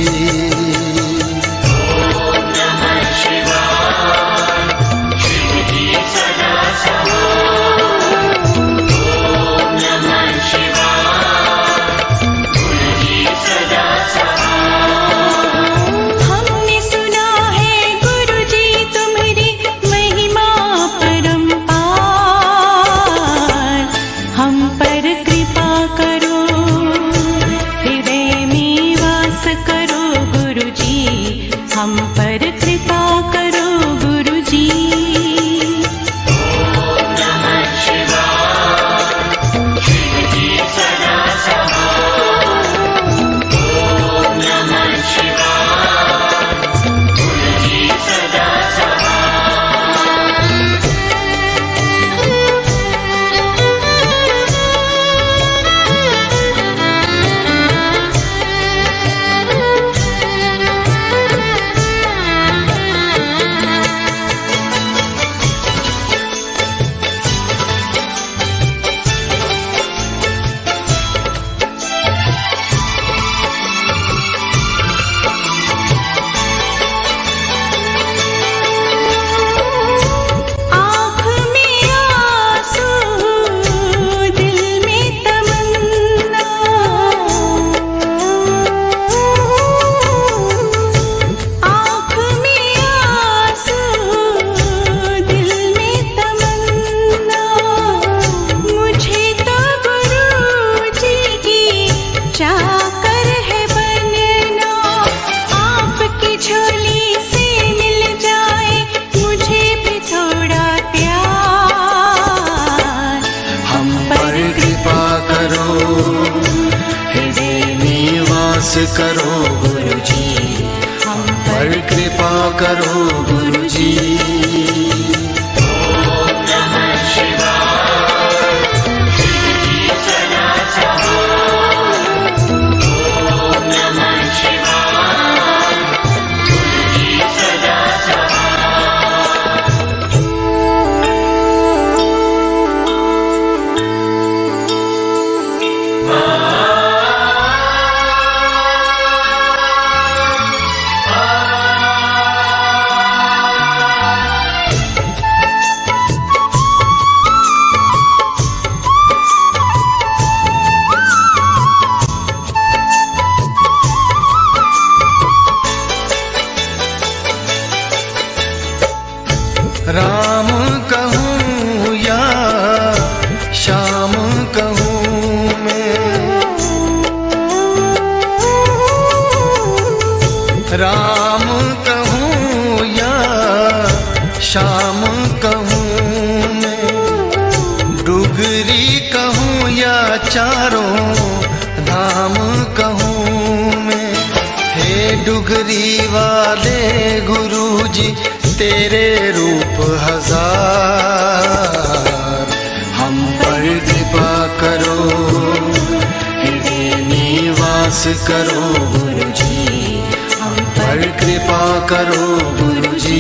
करो गुरु जी, हम पर कृपा करो गुरु जी। चारों धाम कहूँ मैं। हे डुगरी वाले गुरु जी तेरे रूप हजार, हम पर कृपा करो, हृदय निवास करो गुरु जी, हम पर कृपा करो गुरु जी।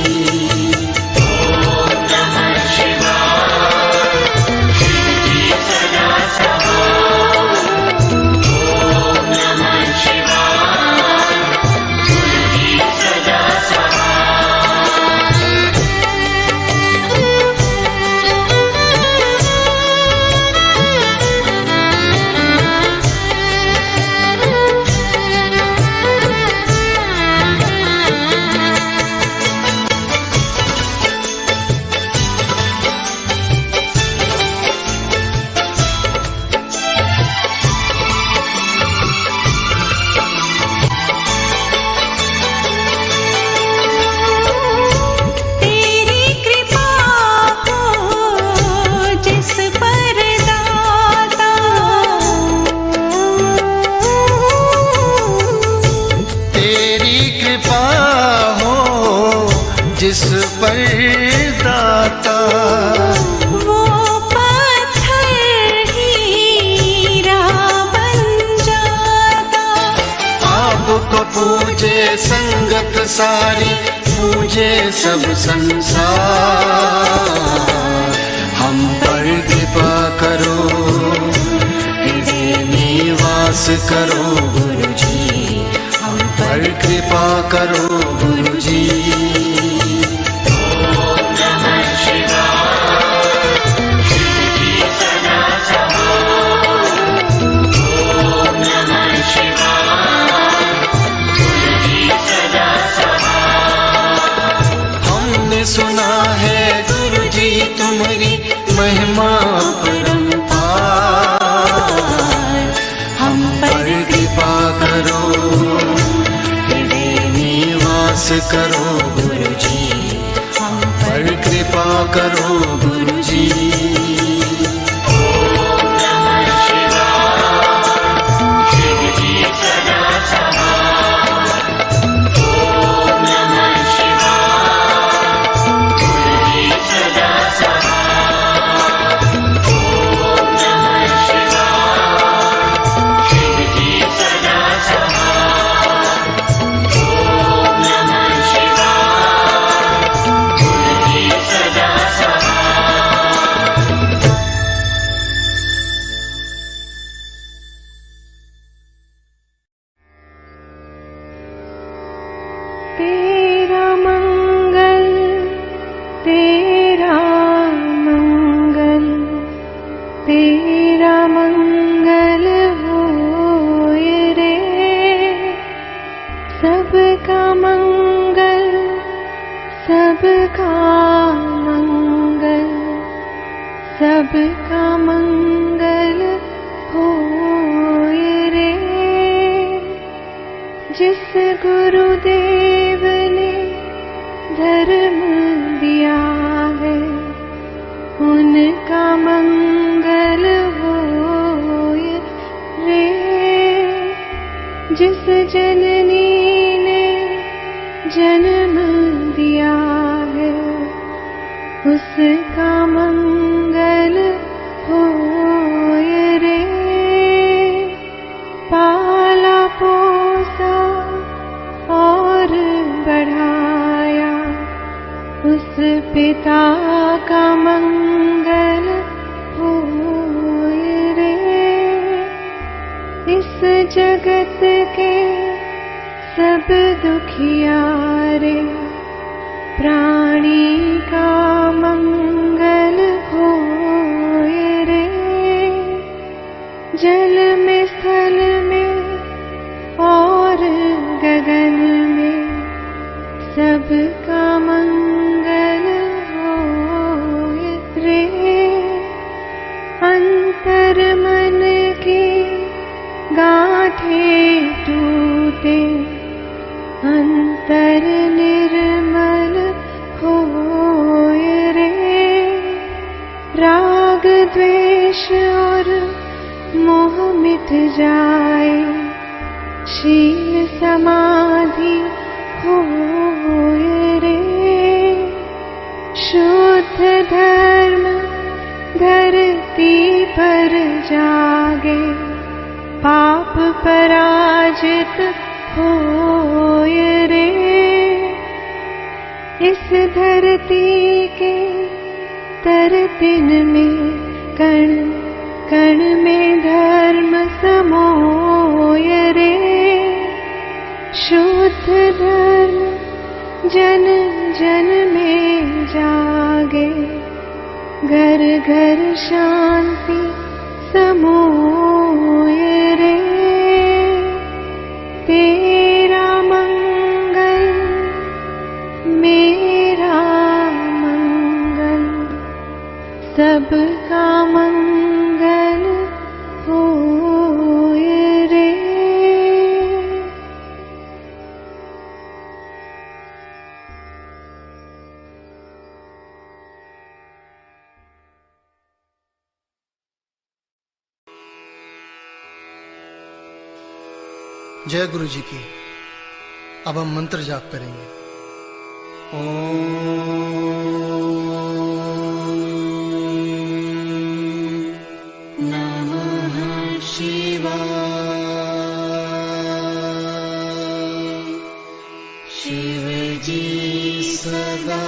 जिस पर दाता वो पत्थर हीरा बन जाता। आपको पूजे संगत सारी, पूजे सब संसार, हम पर कृपा करो, हृदय निवास करो गुरु जी, हम पर कृपा करो गुरु जी। सुना है गुरु जी तुम्हारी महिमा परंपार, हम पर कृपा करो, हृदय निवास करो गुरु जी, हम पर कृपा करो गुरु जी। सबका मंगल होय रे। जिस गुरुदेव ने धर्म दिया है उनका मंगल होय रे। जिस जननी ने जन्म दिया है उसका मंगल होय रे। पाला पोसा और बढ़ाया उस पिता का मंगल होय रे। इस जगत के सब दुखियारे प्राणी का मंगल होय रे। जल में स्थल में और गगन में सबका मंगल होय रे। अंतर मन की गांठें टूटे अंतर निर्मल होय रे। राग द्वेष और मोह मिट जाए, शील समाधि होए रे। शुद्ध धर्म धरती पर जागे, पाप पराजित होए रे। इस धरती के तरतिन में कण कण में धर्म समोय रे। शुद्ध धर्म जन जन में जागे, घर घर शांति समोय रे। तेरा मंगल मेरा मंगल, सबका मंगल होए रे। जय गुरु जी की। अब हम मंत्र जाप करेंगे। नमः शिवाय। शिव जी सदा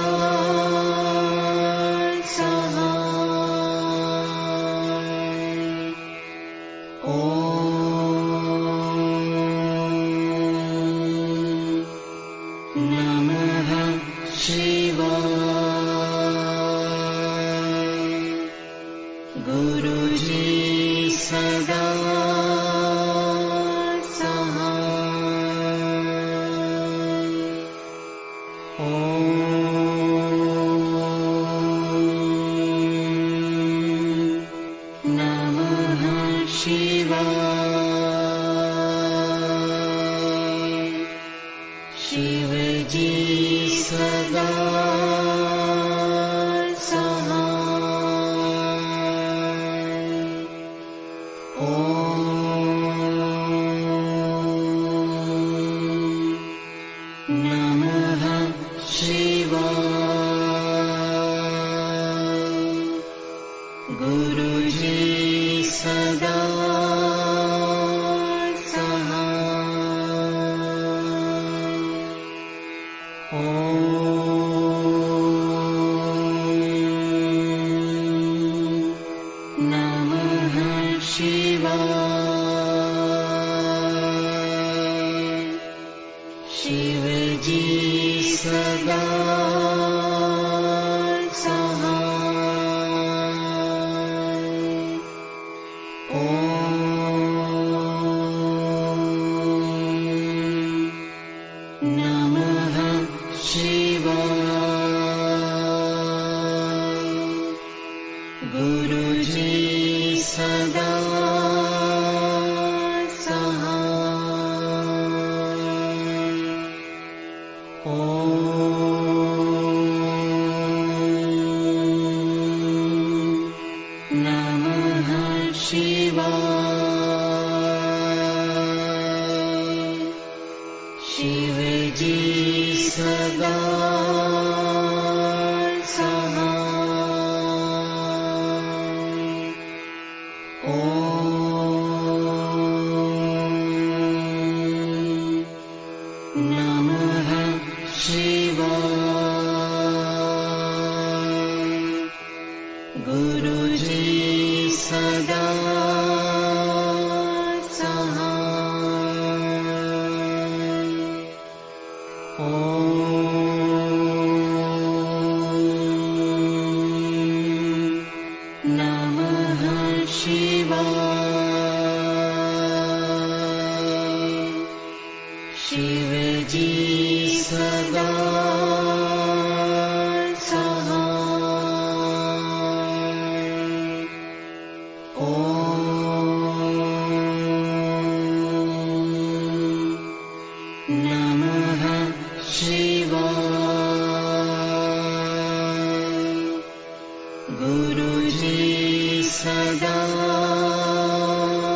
गुरुजी सदा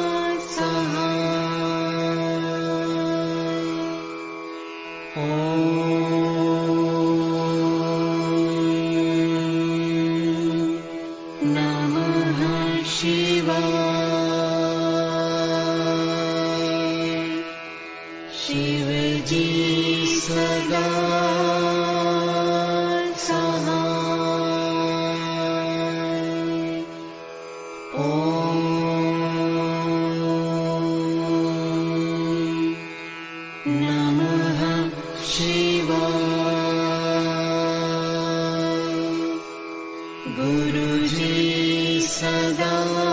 जी सदा सहाय। ओम नमः शिवाय। गुरु जी सदा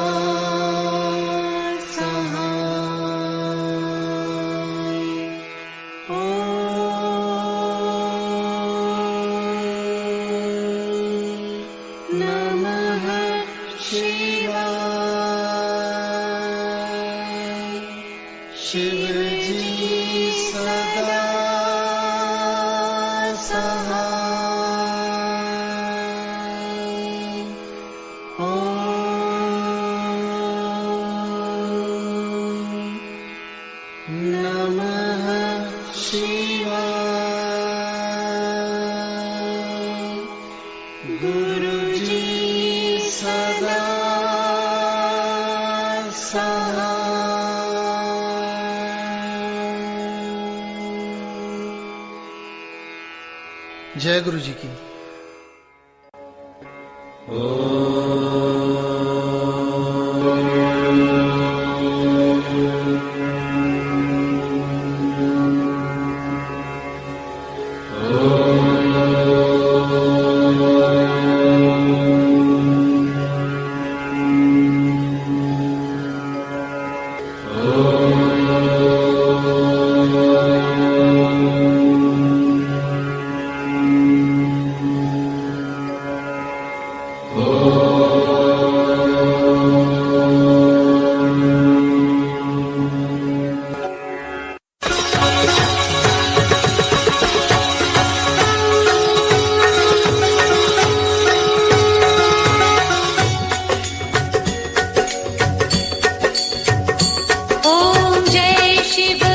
जय गुरु जी की। ओम जय शिव